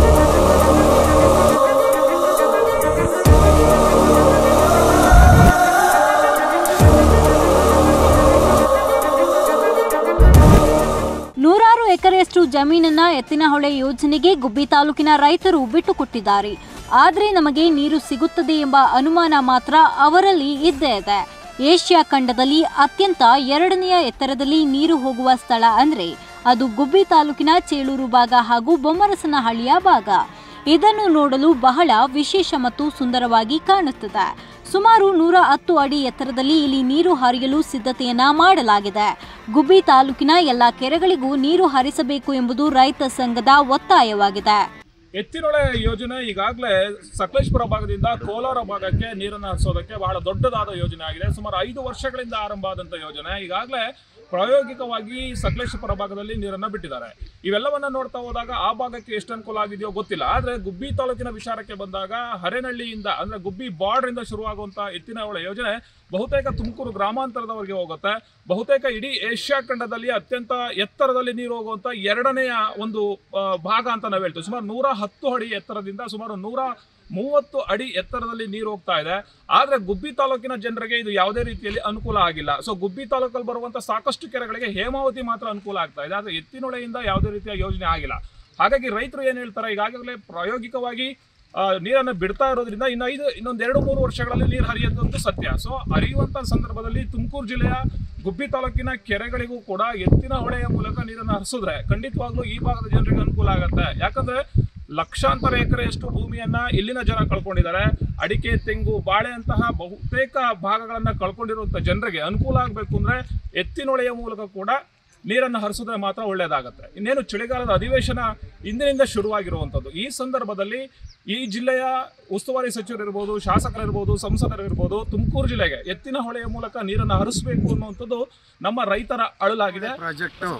ನೂರಾರು ಎಕರೆಯಷ್ಟು ಜಮೀನನ್ನ ಎತ್ತಿನಹೊಳೆ ಯೋಜನೆಗೆ ಗುಬ್ಬಿ ತಾಲೂಕಿನ ರೈತರು ಬಿಟ್ಟುಕೊಟ್ಟಿದ್ದಾರೆ. ಆದರೆ ನಮಗೆ ನೀರು ಸಿಗುತ್ತದೆ ಎಂಬ ಅನುಮಾನ ಮಾತ್ರ ಅವರಲ್ಲಿ ಇದ್ದೇ ಇದೆ. ಏಷ್ಯಾ ಖಂಡದಲ್ಲಿ ಅತ್ಯಂತ ಎರಡನೆಯ ಎತ್ತರದಲ್ಲಿ ನೀರು ಹೋಗುವ ಸ್ಥಳ ಅಂದ್ರೆ ಅದು ಗುಬ್ಬಿ ತಾಲೂಕಿನ ಚೇಳೂರು ಭಾಗ ಹಾಗೂ ಬೊಮ್ಮರಸನಹಳ್ಳಿಯ ಭಾಗ. ಇದನ್ನು ನೋಡಲು ಬಹಳ ವಿಶೇಷ ಮತ್ತು ಸುಂದರವಾಗಿ ಕಾಣುತ್ತದೆ. ಸುಮಾರು ನೂರ ಹತ್ತು ಅಡಿ ಎತ್ತರದಲ್ಲಿ ಇಲ್ಲಿ ನೀರು ಹರಿಯಲು ಸಿದ್ಧತೆಯನ್ನ ಮಾಡಲಾಗಿದೆ. ಗುಬ್ಬಿ ತಾಲೂಕಿನ ಎಲ್ಲ ಕೆರೆಗಳಿಗೂ ನೀರು ಹರಿಸಬೇಕು ಎಂಬುದು ರೈತ ಸಂಘದ ಒತ್ತಾಯವಾಗಿದೆ. ಎತ್ತಿನಹೊಳೆ ಯೋಜನೆ ಈಗಾಗಲೇ ಸಕಲೇಶಪುರ ಭಾಗದಿಂದ ಕೋಲಾರ ಭಾಗಕ್ಕೆ ನೀರನ್ನು ಹರಿಸೋದಕ್ಕೆ ಬಹಳ ದೊಡ್ಡದಾದ ಯೋಜನೆ ಆಗಿದೆ. ಸುಮಾರು ಐದು ವರ್ಷಗಳಿಂದ ಆರಂಭ ಆದಂಥ ಯೋಜನೆ ಈಗಾಗಲೇ ಪ್ರಾಯೋಗಿಕವಾಗಿ ಸಕಲೇಶಪುರ ಭಾಗದಲ್ಲಿ ನೀರನ್ನು ಬಿಟ್ಟಿದ್ದಾರೆ. ಇವೆಲ್ಲವನ್ನ ನೋಡ್ತಾ ಹೋದಾಗ ಆ ಭಾಗಕ್ಕೆ ಎಷ್ಟು ಅನುಕೂಲ ಆಗಿದೆಯೋ ಗೊತ್ತಿಲ್ಲ. ಆದರೆ ಗುಬ್ಬಿ ತಾಲೂಕಿನ ವಿಚಾರಕ್ಕೆ ಬಂದಾಗ ಹರೇನಹಳ್ಳಿಯಿಂದ ಅಂದ್ರೆ ಗುಬ್ಬಿ ಬಾರ್ಡರ್ ಇಂದ ಶುರುವಾಗುವಂತಹ ಎತ್ತಿನಹೊಳೆ ಯೋಜನೆ ಬಹುತೇಕ ತುಮಕೂರು ಗ್ರಾಮಾಂತರದವರೆಗೆ ಹೋಗುತ್ತೆ. ಬಹುತೇಕ ಇಡೀ ಏಷ್ಯಾ ಖಂಡದಲ್ಲಿ ಅತ್ಯಂತ ಎತ್ತರದಲ್ಲಿ ನೀರು ಹೋಗುವಂತ ಎರಡನೆಯ ಒಂದು ಭಾಗ ಅಂತ ನಾವು ಹೇಳ್ತೀವಿ. ಸುಮಾರು ನೂರ ಹತ್ತು ಅಡಿ ಎತ್ತರದಿಂದ ಸುಮಾರು ನೂರ ಮೂವತ್ತು ಅಡಿ ಎತ್ತರದಲ್ಲಿ ನೀರು ಹೋಗ್ತಾ ಇದೆ. ಆದ್ರೆ ಗುಬ್ಬಿ ತಾಲೂಕಿನ ಜನರಿಗೆ ಇದು ಯಾವುದೇ ರೀತಿಯಲ್ಲಿ ಅನುಕೂಲ ಆಗಿಲ್ಲ. ಸೊ ಗುಬ್ಬಿ ತಾಲೂಕಲ್ಲಿ ಬರುವಂತ ಸಾಕಷ್ಟು ಕೆರೆಗಳಿಗೆ ಹೇಮಾವತಿ ಮಾತ್ರ ಅನುಕೂಲ ಆಗ್ತಾ ಇದೆ. ಆದ್ರೆ ಎತ್ತಿನಹೊಳೆಯಿಂದ ಯಾವುದೇ ರೀತಿಯ ಯೋಜನೆ ಆಗಿಲ್ಲ. ಹಾಗಾಗಿ ರೈತರು ಏನ್ ಹೇಳ್ತಾರೆ, ಈಗಾಗಲೇ ಪ್ರಾಯೋಗಿಕವಾಗಿ ನೀರನ್ನು ಬಿಡ್ತಾ ಇರೋದ್ರಿಂದ ಇನ್ನು ಐದು ಇನ್ನೊಂದು ಎರಡು ಮೂರು ವರ್ಷಗಳಲ್ಲಿ ನೀರು ಹರಿಯೋದಂತೂ ಸತ್ಯ. ಸೊ ಹರಿಯುವಂತ ಸಂದರ್ಭದಲ್ಲಿ ತುಮಕೂರು ಜಿಲ್ಲೆಯ ಗುಬ್ಬಿ ತಾಲೂಕಿನ ಕೆರೆಗಳಿಗೂ ಕೂಡ ಎತ್ತಿನಹೊಳೆಯ ಮೂಲಕ ನೀರನ್ನು ಹರಿಸಿದ್ರೆ ಖಂಡಿತವಾಗ್ಲೂ ಈ ಭಾಗದ ಜನರಿಗೆ ಅನುಕೂಲ ಆಗುತ್ತೆ. ಯಾಕಂದ್ರೆ ಲಕ್ಷಾಂತರ ಎಕರೆಯಷ್ಟು ಭೂಮಿಯನ್ನ ಇಲ್ಲಿನ ಜನ ಕಳ್ಕೊಂಡಿದ್ದಾರೆ. ಅಡಿಕೆ, ತೆಂಗು, ಬಾಳೆ ಅಂತಹ ಬಹುತೇಕ ಭಾಗಗಳನ್ನ ಕಳ್ಕೊಂಡಿರುವಂತ ಜನರಿಗೆ ಅನುಕೂಲ ಆಗಬೇಕು ಅಂದ್ರೆ ಎತ್ತಿನಹೊಳೆಯ ಮೂಲಕ ಕೂಡ ನೀರನ್ನು ಹರಿಸಿದ್ರೆ ಮಾತ್ರ ಒಳ್ಳೇದಾಗತ್ತೆ. ಇನ್ನೇನು ಚಳಿಗಾಲದ ಅಧಿವೇಶನ ಇಂದಿನಿಂದ ಶುರುವಾಗಿರುವಂಥದ್ದು. ಈ ಸಂದರ್ಭದಲ್ಲಿ ಈ ಜಿಲ್ಲೆಯ ಉಸ್ತುವಾರಿ ಸಚಿವರಿರ್ಬೋದು, ಶಾಸಕರಿರ್ಬೋದು, ಸಂಸದರಿರ್ಬೋದು ತುಮಕೂರು ಜಿಲ್ಲೆಗೆ ಎತ್ತಿನಹೊಳೆಯ ಮೂಲಕ ನೀರನ್ನು ಹರಿಸಬೇಕು ಅನ್ನುವಂಥದ್ದು ನಮ್ಮ ರೈತರ ಅಳಲಾಗಿದೆ. ಪ್ರಾಜೆಕ್ಟು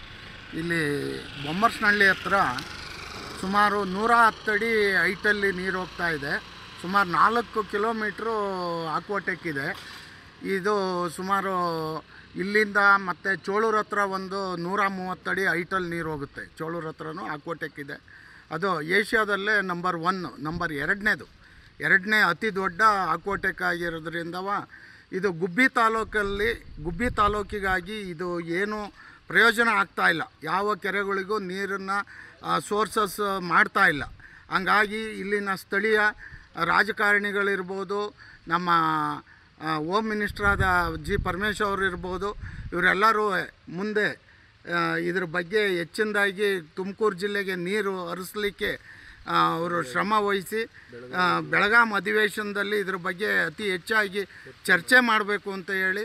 ಇಲ್ಲಿ ಬೊಮ್ಮರಸನಹಳ್ಳಿ ಹತ್ರ ಸುಮಾರು ನೂರ ಹತ್ತಡಿ ಹೈಟಲ್ಲಿ ನೀರು ಹೋಗ್ತಾ ಇದೆ. ಸುಮಾರು ನಾಲ್ಕು ಕಿಲೋಮೀಟ್ರು ಆಕ್ವಾಟೆಕ್ ಇದೆ. ಇದು ಸುಮಾರು ಇಲ್ಲಿಂದ ಮತ್ತು ಚೋಳೂರು ಹತ್ರ ಒಂದು ನೂರ ಮೂವತ್ತಡಿ ಹೈಟಲ್ಲಿ ನೀರು ಹೋಗುತ್ತೆ. ಚೋಳೂರು ಹತ್ರನೂ ಆಕ್ವಾಟೆಕ್ ಇದೆ. ಅದು ಏಷ್ಯಾದಲ್ಲೇ ನಂಬರ್ ಒನ್ ನಂಬರ್ ಎರಡನೇದು ಎರಡನೇ ಅತಿ ದೊಡ್ಡ ಆಕ್ವಾಟೆಕ್ ಆಗಿರೋದ್ರಿಂದವ ಇದು ಗುಬ್ಬಿ ತಾಲೂಕಲ್ಲಿ ಗುಬ್ಬಿ ತಾಲೂಕಿಗಾಗಿ ಇದು ಏನು ಪ್ರಯೋಜನ ಆಗ್ತಾ ಇಲ್ಲ. ಯಾವ ಕೆರೆಗಳಿಗೂ ನೀರನ್ನು ಸೋರ್ಸಸ್ ಮಾಡ್ತಾ ಇಲ್ಲ. ಹಂಗಾಗಿ ಇಲ್ಲಿನ ಸ್ಥಳೀಯ ರಾಜಕಾರಣಿಗಳಿರ್ಬೋದು, ನಮ್ಮ ಹೋಮ್ ಮಿನಿಸ್ಟ್ರಾದ ಜಿ ಪರಮೇಶ್ವರ್ ಅವರು ಇರ್ಬೋದು, ಇವರೆಲ್ಲರೂ ಮುಂದೆ ಇದ್ರ ಬಗ್ಗೆ ಹೆಚ್ಚಿನದಾಗಿ ತುಮಕೂರು ಜಿಲ್ಲೆಗೆ ನೀರು ಹರಿಸಲಿಕ್ಕೆ ಅವರು ಶ್ರಮ ವಹಿಸಿ ಬೆಳಗಾಂ ಅಧಿವೇಶನದಲ್ಲಿ ಇದ್ರ ಬಗ್ಗೆ ಅತಿ ಹೆಚ್ಚಾಗಿ ಚರ್ಚೆ ಮಾಡಬೇಕು ಅಂತ ಹೇಳಿ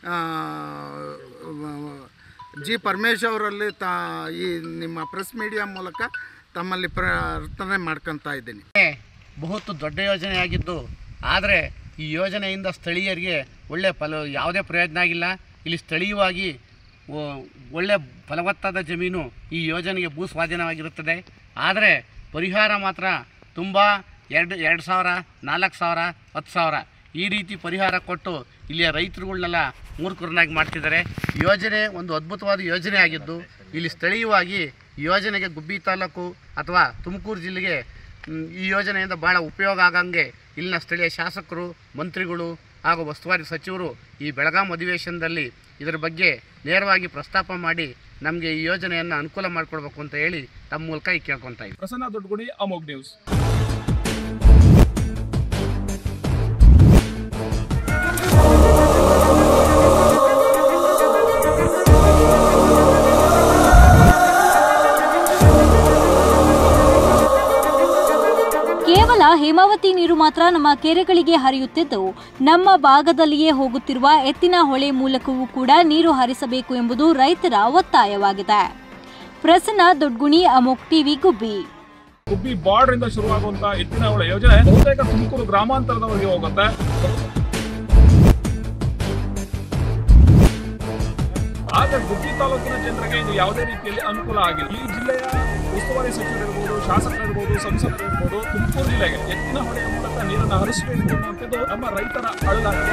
ಜಿ ಪರಮೇಶ್ವರಲ್ಲಿ ತಾ ಈ ನಿಮ್ಮ ಪ್ರೆಸ್ ಮೀಡಿಯಾ ಮೂಲಕ ತಮ್ಮಲ್ಲಿ ಪ್ರಾರ್ಥನೆ ಮಾಡ್ಕೊತಾ ಇದ್ದೀನಿ. ಬಹುತ್ ದೊಡ್ಡ ಯೋಜನೆಯಾಗಿದ್ದು, ಆದರೆ ಈ ಯೋಜನೆಯಿಂದ ಸ್ಥಳೀಯರಿಗೆ ಒಳ್ಳೆಯ ಫಲ ಯಾವುದೇ ಪ್ರಯೋಜನ ಆಗಿಲ್ಲ. ಇಲ್ಲಿ ಸ್ಥಳೀಯವಾಗಿ ಒಳ್ಳೆಯ ಫಲವತ್ತಾದ ಜಮೀನು ಈ ಯೋಜನೆಗೆ ಭೂ ಸ್ವಾಧೀನವಾಗಿರುತ್ತದೆ. ಆದರೆ ಪರಿಹಾರ ಮಾತ್ರ ತುಂಬ ಎರಡು ಎರಡು ಸಾವಿರ ನಾಲ್ಕು ಸಾವಿರ ಹತ್ತು ಸಾವಿರ ಈ ರೀತಿ ಪರಿಹಾರ ಕೊಟ್ಟು ಇಲ್ಲಿಯ ರೈತರುಗಳನ್ನೆಲ್ಲ ಮೂರ್ಖರನ್ನಾಗಿ ಮಾಡ್ತಿದ್ದಾರೆ. ಯೋಜನೆ ಒಂದು ಅದ್ಭುತವಾದ ಯೋಜನೆ ಆಗಿದ್ದು ಇಲ್ಲಿ ಸ್ಥಳೀಯವಾಗಿ ಯೋಜನೆಗೆ ಗುಬ್ಬಿ ತಾಲೂಕು ಅಥವಾ ತುಮಕೂರು ಜಿಲ್ಲೆಗೆ ಈ ಯೋಜನೆಯಿಂದ ಭಾಳ ಉಪಯೋಗ ಆಗಂಗೆ ಇಲ್ಲಿನ ಸ್ಥಳೀಯ ಶಾಸಕರು, ಮಂತ್ರಿಗಳು ಹಾಗೂ ಉಸ್ತುವಾರಿ ಸಚಿವರು ಈ ಬೆಳಗಾಂ ಅಧಿವೇಶನದಲ್ಲಿ ಇದರ ಬಗ್ಗೆ ನೇರವಾಗಿ ಪ್ರಸ್ತಾಪ ಮಾಡಿ ನಮಗೆ ಈ ಯೋಜನೆಯನ್ನು ಅನುಕೂಲ ಮಾಡಿಕೊಡ್ಬೇಕು ಅಂತ ಹೇಳಿ ತಮ್ಮ ಮೂಲಕ ಈ ಕೇಳ್ಕೊತಾ ಇದ್ದೀವಿ. ಪ್ರಸನ್ನ ದೊಡ್ಡಗುಡಿ, ಅಮೋಘ್ ನ್ಯೂಸ್. ಕೇವಲ ಹೇಮಾವತಿ ನೀರು ಮಾತ್ರ ನಮ್ಮ ಕೆರೆಗಳಿಗೆ ಹರಿಯುತ್ತಿದ್ದು, ನಮ್ಮ ಭಾಗದಲ್ಲಿಯೇ ಹೋಗುತ್ತಿರುವ ಎತ್ತಿನ ಹೊಳೆ ಮೂಲಕವೂ ಕೂಡ ನೀರು ಹರಿಸಬೇಕು ಎಂಬುದು ರೈತರ ಒತ್ತಾಯವಾಗಿದೆ. ಪ್ರಸನ್ನ ದೊಡ್ಗುಣಿ, ಅಮೋಘ್ ಟಿವಿ, ಗುಬ್ಬಿ. ಗುಬ್ಬಿ ಬಾರ್ಡರ್ ಇಂದ ಶುರುವಾಗುವಂತಹ ಎತ್ತಿನ ಹೊಳೆ ಯೋಜನೆ ಬಹುತೇಕ ತುಮಕೂರು ಗ್ರಾಮಾಂತರದವರೆಗೆ ಹೋಗುತ್ತೆ. ಆದರೆ ಗುಬ್ಬಿ ತಾಲೂಕಿನ ಜನರಿಗೆ ಇದು ಯಾವುದೇ ರೀತಿಯಲ್ಲಿ ಅನುಕೂಲ ಆಗಿಲ್ಲ. ಈ ಜಿಲ್ಲೆಯ ಉಸ್ತುವಾರಿ ಸಚಿವರಿರ್ಬೋದು, ಶಾಸಕರಿರ್ಬೋದು, ಸಂಸದರಿರ್ಬೋದು ತುಮಕೂರು ಜಿಲ್ಲೆಗೆ ಎತ್ತಿನ ಹೊಳೆಯ ಮೂಲಕ ನೀರನ್ನು ಹರಿಸಬೇಕು ಅನ್ನುವಂಥದ್ದು ನಮ್ಮ ರೈತರ ಅಳಲಾಗಿದೆ.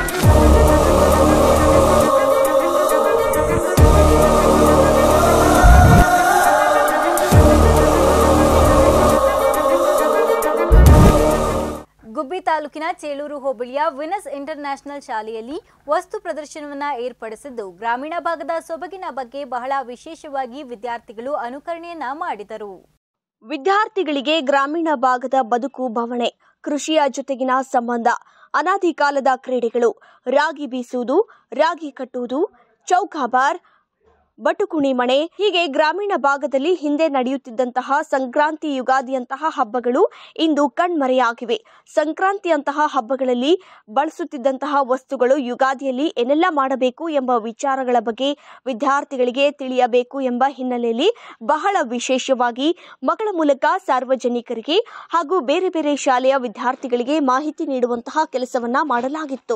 ಗುಬ್ಬಿ ತಾಲೂಕಿನ ಚೇಳೂರು ಹೋಬಳಿಯ ವಿನಸ್ ಇಂಟರ್ನ್ಯಾಷನಲ್ ಶಾಲೆಯಲ್ಲಿ ವಸ್ತು ಪ್ರದರ್ಶನವನ್ನು ಏರ್ಪಡಿಸಿದ್ದು, ಗ್ರಾಮೀಣ ಭಾಗದ ಸೊಬಗಿನ ಬಗ್ಗೆ ಬಹಳ ವಿಶೇಷವಾಗಿ ವಿದ್ಯಾರ್ಥಿಗಳು ಅನುಕರಣೆಯನ್ನ ಮಾಡಿದರು. ವಿದ್ಯಾರ್ಥಿಗಳಿಗೆ ಗ್ರಾಮೀಣ ಭಾಗದ ಬದುಕು ಬವಣೆ, ಕೃಷಿಯ ಜೊತೆಗಿನ ಸಂಬಂಧ, ಅನಾದಿ ಕಾಲದ ಕ್ರೀಡೆಗಳು, ರಾಗಿ ಬೀಸುವುದು, ರಾಗಿ ಕಟ್ಟುವುದು, ಚೌಕಾಬಾರ್, ಬಟುಕುಣಿ ಮಣೆ ಹೀಗೆ ಗ್ರಾಮೀಣ ಭಾಗದಲ್ಲಿ ಹಿಂದೆ ನಡೆಯುತ್ತಿದ್ದಂತಹ ಸಂಕ್ರಾಂತಿ, ಯುಗಾದಿಯಂತಹ ಹಬ್ಬಗಳು ಇಂದು ಕಣ್ಮರೆಯಾಗಿವೆ. ಸಂಕ್ರಾಂತಿಯಂತಹ ಹಬ್ಬಗಳಲ್ಲಿ ಬಳಸುತ್ತಿದ್ದಂತಹ ವಸ್ತುಗಳು ಯುಗಾದಿಯಲ್ಲಿ ಏನೆಲ್ಲ ಮಾಡಬೇಕು ಎಂಬ ವಿಚಾರಗಳ ಬಗ್ಗೆ ವಿದ್ಯಾರ್ಥಿಗಳಿಗೆ ತಿಳಿಯಬೇಕು ಎಂಬ ಹಿನ್ನೆಲೆಯಲ್ಲಿ ಬಹಳ ವಿಶೇಷವಾಗಿ ಮಕ್ಕಳ ಮೂಲಕ ಸಾರ್ವಜನಿಕರಿಗೆ ಹಾಗೂ ಬೇರೆ ಬೇರೆ ಶಾಲೆಯ ವಿದ್ಯಾರ್ಥಿಗಳಿಗೆ ಮಾಹಿತಿ ನೀಡುವಂತಹ ಕೆಲಸವನ್ನ ಮಾಡಲಾಗಿತ್ತು.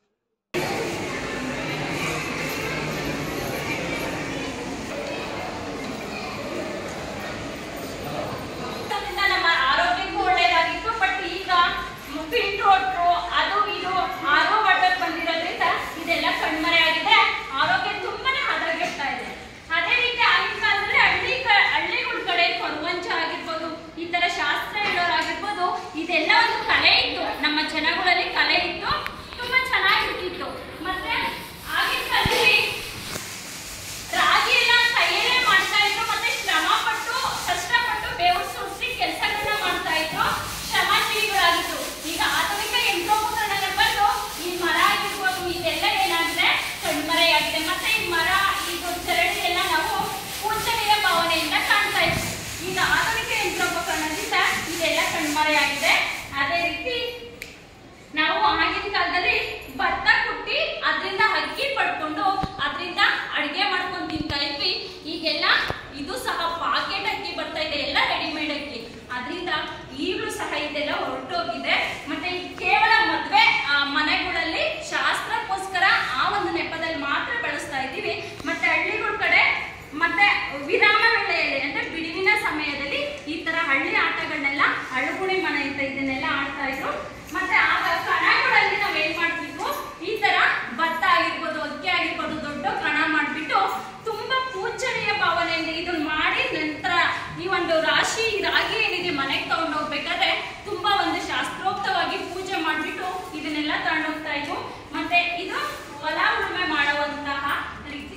ಇದೆಲ್ಲ ಒಂದು ಕಲೆ ಇತ್ತು, ನಮ್ಮ ಜನಗಳಲ್ಲಿ ಕಲೆ ಇತ್ತು, ತುಂಬಾ ಚೆನ್ನಾಗಿರ್ತಿತ್ತು. ಮತ್ತೆ ಆಗಿನ ಕಾಲದಲ್ಲಿ ರಾಗಿ ಎಲ್ಲ ಕೈಯಲ್ಲೇ ಮಾಡ್ತಾ ಇದ್ರು, ಮತ್ತೆ ಶ್ರಮ ಪಟ್ಟು ಕಷ್ಟಪಟ್ಟು ಬೆವರು ಸುರಿಸಿ ಕೆಲಸಗಳನ್ನ ಮಾಡ್ತಾ ಇದ್ರು, ಶ್ರಮಜೀವಿಗಳಾಗಿದ್ರು. ಈಗ ಆಧುನಿಕ ಯಂತ್ರೋಪಕರಣಗಳು ಬಂದು ಈ ಮರ ಆಗಿರ್ಬೋದು ಇದೆಲ್ಲ ಏನಾಗಿದೆ, ಕಣ್ಮರೆಯಾಗಿದೆ. ಮತ್ತೆ ಈ ಮರ, ಇದು ಚರಂಡಿ ಎಲ್ಲ ನಾವು ಪೂಜನೀಯ ಭಾವನೆಯಿಂದ ಕಾಣ್ತಾ ಇದ್ವಿ. ಈಗ ಆಧುನಿಕ ಯಂತ್ರೋಪಕರಣದಿಂದ ಇದೆಲ್ಲ ಕಣ್ಮರೆಯಾಗಿದೆ. ಅದೇ ರೀತಿ ನಾವು ಆಗಿನ ಕಾಲದಲ್ಲಿ ಭತ್ತ ಕುಟ್ಟಿ ಅದರಿಂದ ಅಕ್ಕಿ ಪಡ್ಕೊಂಡು ಅದರಿಂದ ಅಡಿಗೆ ಮಾಡ್ಕೊಂಡು ತಿಂತಾ ಇದ್ವಿ. ಈಗೆಲ್ಲ ಇದು ಸಹ ಪಾಕೆಟ್ ಅಕ್ಕಿ ಬರ್ತಾ ಇದೆ, ಎಲ್ಲ ರೆಡಿಮೇಡ್ ಅಕ್ಕಿ. ಅದರಿಂದ ಈಗಲೂ ಸಹ ಇದೆಲ್ಲ ಹೊರಟೋಗಿದೆ. ಮತ್ತೆ ಕೇವಲ ಮದುವೆ ಮನೆಗಳಲ್ಲಿ ಶಾಸ್ತ್ರಕ್ಕೋಸ್ಕರ ಆ ಒಂದು ನೆಪದಲ್ಲಿ ಮಾತ್ರ ಬಳಸ್ತಾ ಇದ್ದೀವಿ. ಮತ್ತೆ ಹಳ್ಳಿಗಳ ಕಡೆ ಮತ್ತೆ ವಿರಾಮ ವೇಳೆಯಲ್ಲಿ ಅಂದ್ರೆ ಬಿಡುವಿನ ಸಮಯದಲ್ಲಿ ಈ ತರ ಹಳ್ಳಿ ಆಟಗಳನ್ನೆಲ್ಲ ಅಳುಗುಣಿ ಮನೆ ಅಂತ ಇದನ್ನೆಲ್ಲ ಆಡ್ತಾ ಇದ್ರು. ಮತ್ತೆ ಆಗ ಕಣಗಳಲ್ಲಿ ನಾವ್ ಏನ್ ಮಾಡ್ತಿದ್ವು, ಈ ತರ ಭತ್ತ ಆಗಿರ್ಬೋದು, ಅಕ್ಕಿ ಆಗಿರ್ಬೋದು, ದೊಡ್ಡ ಕಣ ಮಾಡ್ಬಿಟ್ಟು ತುಂಬಾ ಪೂಜನೀಯ ಭಾವನೆಯಿಂದ ಇದನ್ನ ಮಾಡಿ ನಂತರ ಈ ಒಂದು ರಾಶಿ ರಾಗಿ ಏನಿದೆ ಮನೆಗೆ ತಗೊಂಡು ಹೋಗ್ಬೇಕಾದ್ರೆ ತುಂಬಾ ಒಂದು ಶಾಸ್ತ್ರೋಕ್ತವಾಗಿ ಪೂಜೆ ಮಾಡ್ಬಿಟ್ಟು ಇದನ್ನೆಲ್ಲ ತಗೊಂಡೋಗ್ತಾ ಇದ್ವು. ಮತ್ತೆ ಇದು ಹೊಲ ಉಳುಮೆ ಮಾಡುವಂತಹ ರೀತಿ.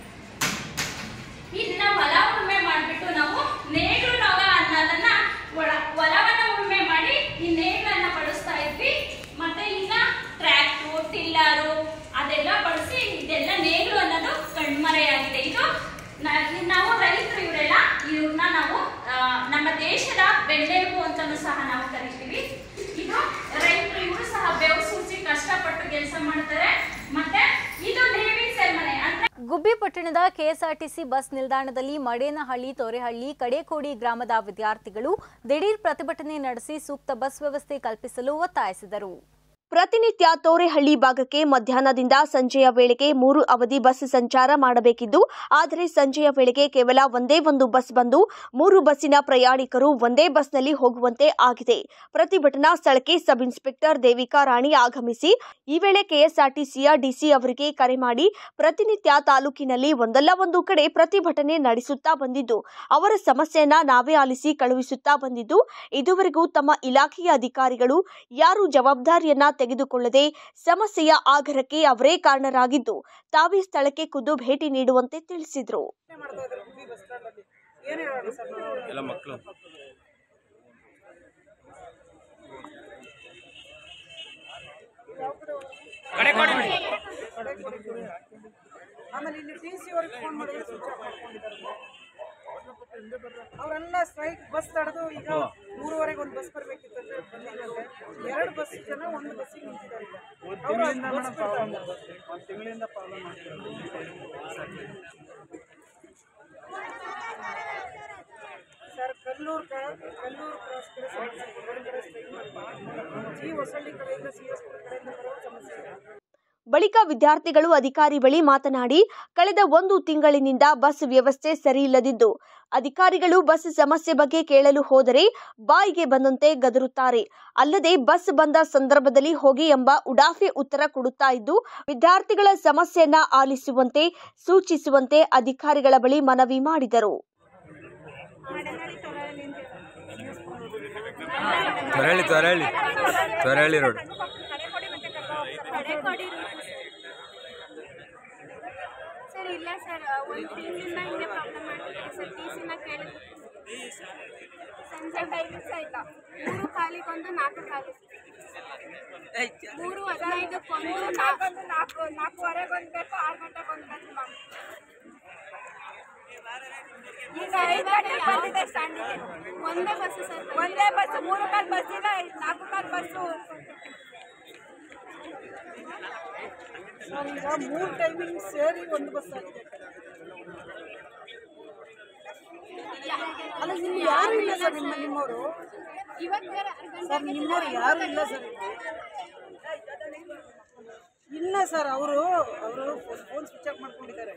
ಇದನ್ನ ಹೊಲ ಉಳುಮೆ ಮಾಡ್ಬಿಟ್ಟು ನಾವು ನೇಗಿಲು ನೊಗ ಅನ್ನೋದನ್ನ ಹೊಲವನ್ನ ಉಳುಮೆ ಮಾಡಿ ಈ ನೇಗಿಲನ್ನ ಬಳಸ್ತಾ ಇದ್ವಿ. ಮತ್ತೆ ಈಗ ಟ್ರ್ಯಾಕ್ಟರ್, ಟಿಲ್ಲರು ಅದೆಲ್ಲ ಬಳಸಿ ಇದೆಲ್ಲ ನೇಗಿಲು ಅನ್ನೋದು ಕಣ್ಮರೆಯಾಗಿದೆ. ಇದು ನಾವು ರೈತರು ಇವರೆಲ್ಲ ಇವ್ರನ್ನ ನಾವು ನಮ್ಮ ದೇಶದ ಬೆನ್ನೆಲುಬು ಅಂತಾನು ಸಹ ನಾವು ಕರಿತೀವಿ. ಇದು ರೈತರು, ಇವರು ಸಹ ಬೆವರು ಸುರಿಸಿ ಕಷ್ಟಪಟ್ಟು ಕೆಲಸ ಮಾಡ್ತಾರೆ. ಮತ್ತೆ ಇದು ನೇಮಿಂಗ್ ಸೆರೆಮನಿ ಅಂದ್ರೆ ಗುಬ್ಬಿ ಪಟ್ಟಣದ ಕೆಎಸ್ಆರ್ಟಿಸಿ ಬಸ್ ನಿಲ್ದಾಣದಲ್ಲಿ ಮಡೇನಹಳ್ಳಿ, ತೋರೆಹಳ್ಳಿ, ಕಡೇಕೋಡಿ ಗ್ರಾಮದ ವಿದ್ಯಾರ್ಥಿಗಳು ದಿಢೀರ್ ಪ್ರತಿಭಟನೆ ನಡೆಸಿ ಸೂಕ್ತ ಬಸ್ ವ್ಯವಸ್ಥೆ ಕಲ್ಪಿಸಲು ಒತ್ತಾಯಿಸಿದರು. ಪ್ರತಿನಿತ್ಯ ತೋರೆಹಳ್ಳಿ ಭಾಗಕ್ಕೆ ಮಧ್ಯಾಹ್ನದಿಂದ ಸಂಜೆಯ ವೇಳೆಗೆ ಮೂರು ಅವಧಿ ಬಸ್ ಸಂಚಾರ ಮಾಡಬೇಕಿದ್ದು, ಆದರೆ ಸಂಜೆಯ ವೇಳೆಗೆ ಕೇವಲ ಒಂದೇ ಒಂದು ಬಸ್ ಬಂದು ಮೂರು ಬಸ್ಸಿನ ಪ್ರಯಾಣಿಕರು ಒಂದೇ ಬಸ್ನಲ್ಲಿ ಹೋಗುವಂತೆ ಆಗಿದೆ. ಪ್ರತಿಭಟನಾ ಸ್ಥಳಕ್ಕೆ ಸಬ್ ಇನ್ಸ್ಪೆಕ್ಟರ್ ದೇವಿಕಾ ರಾಣಿ ಆಗಮಿಸಿ ಈ ವೇಳೆ ಕೆಎಸ್ಆರ್ಟಿಸಿಯ ಡಿಸಿ ಅವರಿಗೆ ಕರೆ ಮಾಡಿ ಪ್ರತಿನಿತ್ಯ ತಾಲೂಕಿನಲ್ಲಿ ಒಂದಲ್ಲ ಒಂದು ಕಡೆ ಪ್ರತಿಭಟನೆ ನಡೆಸುತ್ತಾ ಬಂದಿದ್ದು, ಅವರ ಸಮಸ್ಯೆಯನ್ನ ನಾವೇ ಆಲಿಸಿ ಕಳುಹಿಸುತ್ತಾ ಬಂದಿದ್ದು, ಇದುವರೆಗೂ ತಮ್ಮ ಇಲಾಖೆಯ ಅಧಿಕಾರಿಗಳು ಯಾರು ಜವಾಬ್ದಾರಿಯನ್ನ ತೆಗೆದುಕೊಳ್ಳದೆ ಸಮಸ್ಯೆಯ ಆಗರಕ್ಕೆ ಅವರೇ ಕಾರಣರಾಗಿದ್ದು, ತಾವೇ ಸ್ಥಳಕ್ಕೆ ಖುದ್ದು ಭೇಟಿ ನೀಡುವಂತೆ ತಿಳಿಸಿದರು. ಆಮೇಲೆ ಇಲ್ಲಿ ಟಿ ಸಿ ಅವ್ರಿಗೆ ಫೋನ್ ಮಾಡಿದ್ರೆ ಸ್ವಿಚ್ ಆಫ್ ಮಾಡ್ಕೊಂಡಿದ್ದಾರೆ. ಅವರೆಲ್ಲ ಸ್ಟ್ರೈಕ್ ಬಸ್ ತಡೆದು ಈಗ ಮೂರುವರೆಗೆ ಒಂದು ಬಸ್ ಬರಬೇಕಿತ್ತು ಅಂದ್ರೆ ಬಂದಿಲ್ಲಂತೆ. ಎರಡು ಬಸ್ ಜನ ಒಂದು ಬಸ್ಸಿಗೆ ನಿಂತಿದ್ದಾರೆ. ತಿಂಗಳಿಂದ problem sir. Kallur Kallur cross ಕಡೆ ಕಡೆ ಸ್ಟ್ರೈಕ್ ಮಾಡ್ತಾರೆ. ಈ ಹೊಸಳ್ಳಿ ಕಡೆಯಿಂದ ಸಿ ಎಸ್ ಪುರ ಕಡೆಯಿಂದ ಬರೋ ಸಮಸ್ಯೆ ಇದೆ. ಬಳಿಕ ವಿದ್ಯಾರ್ಥಿಗಳು ಅಧಿಕಾರಿ ಬಳಿ ಮಾತನಾಡಿ, ಕಳೆದ ಒಂದು ತಿಂಗಳಿನಿಂದ ಬಸ್ ವ್ಯವಸ್ಥೆ ಸರಿಯಿಲ್ಲದಿದ್ದು, ಅಧಿಕಾರಿಗಳು ಬಸ್ ಸಮಸ್ಯೆ ಬಗ್ಗೆ ಕೇಳಲು ಹೋದರೆ ಬಾಯಿಗೆ ಬಂದಂತೆ ಗದರುತ್ತಾರೆ. ಅಲ್ಲದೆ ಬಸ್ ಬಂದ ಸಂದರ್ಭದಲ್ಲಿ ಹೋಗಿ ಎಂಬ ಉಡಾಫೆ ಉತ್ತರ ಕೊಡುತ್ತಾ ಇದ್ದು, ವಿದ್ಯಾರ್ಥಿಗಳ ಸಮಸ್ಯೆಯನ್ನ ಆಲಿಸುವಂತೆ ಸೂಚಿಸುವಂತೆ ಅಧಿಕಾರಿಗಳ ಬಳಿ ಮನವಿ ಮಾಡಿದರು. ತೊರಳಿ ತೊರಳಿ ತೊರಳಿ ರೋಡ್ ಸರ್ ಇಲ್ಲ ಸರ್, ಒಂದು ತಿಂಗಳಿಂದ ಹಿಂಗೆ ಪ್ರಾಬ್ಲಮ್ ಆಗ್ತಿದೆ ಸರ್. ಟಿ ಸಿನ ಕೇಳಿದ್ವಿ, ಸಂಜೆ ಟೈಮಿಂಗ್ಸ್ ಆಯ್ತಾ ಮೂರು ಕಾಲಿಗೊಂದು ನಾಲ್ಕು ಕಾಲಿ ಮೂರು ಹದಿನೈದಕ್ಕೊಂದು ನಾಲ್ಕೊಂದು ನಾಲ್ಕು ನಾಲ್ಕೂವರೆಗೆ ಒಂದು ಬೇಕು, ಆರು ಗಂಟೆಗೆ ಒಂದು ಬೇಕು ಮ್ಯಾಮ್. ಈಗ ಐದು ಗಂಟೆಗೆ ಬಂದಿದೆ ಸ್ಟ್ಯಾಂಡಿಗೆ ಒಂದೇ ಬಸ್ಸು ಸರ್, ಒಂದೇ ಬಸ್ಸು. ಮೂರು ಕಾಲು ಬಸ್ ಇಲ್ಲ, ನಾಲ್ಕು ಕಾಲು ಬಸ್ಸು. ಸರ್ ಈಗ ಮೂರು ಟೈಮಿಂಗ್ ಸೇರಿ ಒಂದು ಬಸ್ ಆಗಿದೆ. ಅಲ್ಲ ಇಲ್ಲಿ ಯಾರು ಇಲ್ಲ ಸರ್, ನಿಮ್ಮ ನಿಮ್ಮವರು ಸರ್, ನಿಮ್ಮವರು ಯಾರು ಇಲ್ಲ ಸರ್ ಇಲ್ಲ ಸರ್. ಅವರು ಅವರು ಫೋನ್ ಸ್ವಿಚ್ ಆಫ್ ಮಾಡ್ಕೊಂಡಿದ್ದಾರೆ.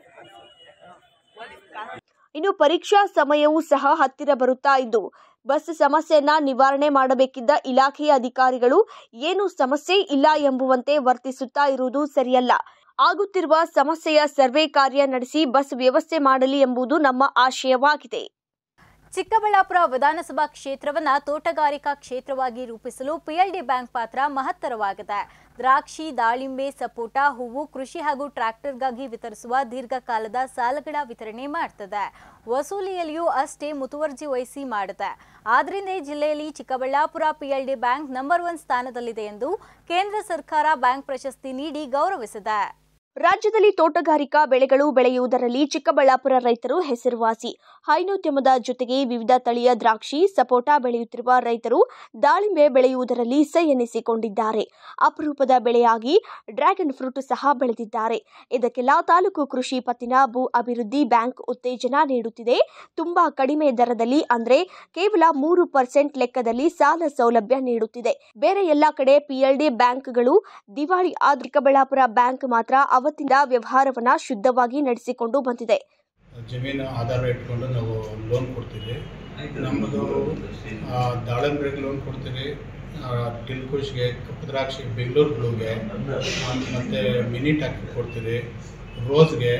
ಇನ್ನು ಪರೀಕ್ಷಾ ಸಮಯವೂ ಸಹ ಹತ್ತಿರ ಬರುತ್ತಾ ಇದ್ದು, ಬಸ್ ಸಮಸ್ಯೆಯನ್ನ ನಿವಾರಣೆ ಮಾಡಬೇಕಿದ್ದ ಇಲಾಖೆಯ ಅಧಿಕಾರಿಗಳು ಏನು ಸಮಸ್ಯೆ ಇಲ್ಲ ಎಂಬುವಂತೆ ವರ್ತಿಸುತ್ತಾ ಇರುವುದು ಸರಿಯಲ್ಲ. ಆಗುತ್ತಿರುವ ಸಮಸ್ಯೆಯ ಸರ್ವೆ ಕಾರ್ಯ ನಡೆಸಿ ಬಸ್ ವ್ಯವಸ್ಥೆ ಮಾಡಲಿ ಎಂಬುದು ನಮ್ಮ ಆಶಯವಾಗಿದೆ. ಚಿಕ್ಕಬಳ್ಳಾಪುರ ವಿಧಾನಸಭಾ ಕ್ಷೇತ್ರವನ್ನ ತೋಟಗಾರಿಕಾ ಕ್ಷೇತ್ರವಾಗಿ ರೂಪಿಸಲು ಪಿಎಲ್ಡಿ ಬ್ಯಾಂಕ್ ಪಾತ್ರ ಮಹತ್ತರವಾಗಿದೆ. ದ್ರಾಕ್ಷಿ, ದಾಳಿಂಬೆ, ಸಪೋಟ, ಹೂವು, ಕೃಷಿ ಹಾಗೂ ಟ್ರ್ಯಾಕ್ಟರ್ಗಾಗಿ ವಿತರಿಸುವ ದೀರ್ಘಕಾಲದ ಸಾಲಗಳ ವಿತರಣೆ ಮಾಡುತ್ತದೆ. ವಸೂಲಿಯಲ್ಲಿಯೂ ಅಷ್ಟೇ ಮುತುವರ್ಜಿ ವಹಿಸಿ ಮಾಡುತ್ತೆ. ಆದ್ರಿಂದ ಜಿಲ್ಲೆಯಲ್ಲಿ Chikkaballapur PLD bank number one ಸ್ಥಾನದಲ್ಲಿದೆ ಎಂದು ಕೇಂದ್ರ ಸರ್ಕಾರ ಬ್ಯಾಂಕ್ ಪ್ರಶಸ್ತಿ ನೀಡಿ ಗೌರವಿಸಿದೆ. ರಾಜ್ಯದಲ್ಲಿ ತೋಟಗಾರಿಕಾ ಬೆಳೆಗಳು ಬೆಳೆಯುವುದರಲ್ಲಿ ಚಿಕ್ಕಬಳ್ಳಾಪುರ ರೈತರು ಹೆಸರುವಾಸಿ. ಹೈನೋದ್ಯಮದ ಜೊತೆಗೆ ವಿವಿಧ ತಳಿಯ ದ್ರಾಕ್ಷಿ, ಸಪೋಟ ಬೆಳೆಯುತ್ತಿರುವ ರೈತರು ದಾಳಿಂಬೆ ಬೆಳೆಯುವುದರಲ್ಲಿ ಸೈ ಎನ್ನಿಸಿಕೊಂಡಿದ್ದಾರೆ. ಅಪರೂಪದ ಬೆಳೆಯಾಗಿ ಡ್ರ್ಯಾಗನ್ ಫ್ರೂಟ್ ಸಹ ಬೆಳೆದಿದ್ದಾರೆ. ಇದಕ್ಕೆಲ್ಲ ತಾಲೂಕು ಕೃಷಿ ಪತ್ತಿನ ಭೂ ಅಭಿವೃದ್ಧಿ ಬ್ಯಾಂಕ್ ಉತ್ತೇಜನ ನೀಡುತ್ತಿದೆ. ತುಂಬಾ ಕಡಿಮೆ ದರದಲ್ಲಿ ಅಂದ್ರೆ ಕೇವಲ ಮೂರು ಪರ್ಸೆಂಟ್ ಲೆಕ್ಕದಲ್ಲಿ ಸಾಲ ಸೌಲಭ್ಯ ನೀಡುತ್ತಿದೆ. ಬೇರೆ ಎಲ್ಲ ಕಡೆ ಪಿಎಲ್ಡಿ ಬ್ಯಾಂಕ್ಗಳು ದಿವಾಳಿ ಆದ ಚಿಕ್ಕಬಳ್ಳಾಪುರ ಬ್ಯಾಂಕ್ ಮಾತ್ರ ಅವತ್ತಿಂದ ವ್ಯವಹಾರವನ್ನ ಶುದ್ಧವಾಗಿ ನಡೆಸಿಕೊಂಡು ಬಂದಿದೆ. ಜಮೀನು ಆಧಾರ ಇಟ್ಕೊಂಡು ನಾವು ಲೋನ್ ಕೊಡ್ತೀವಿ. ನಮ್ಮದು ದಾಳಿಂಬೆಗೆ ಲೋನ್ ಕೊಡ್ತೀವಿ, ಡಿಲ್ಕುಷ್ಗೆ, ಕಪ್ಪು ದ್ರಾಕ್ಷಿ, ಬೆಂಗಳೂರು ಬ್ಲೂಗೆ, ಮತ್ತು ಮಿನಿ ಟ್ಯಾಕ್ಟರ್ ಕೊಡ್ತೀವಿ, ರೋಸ್ಗೆ,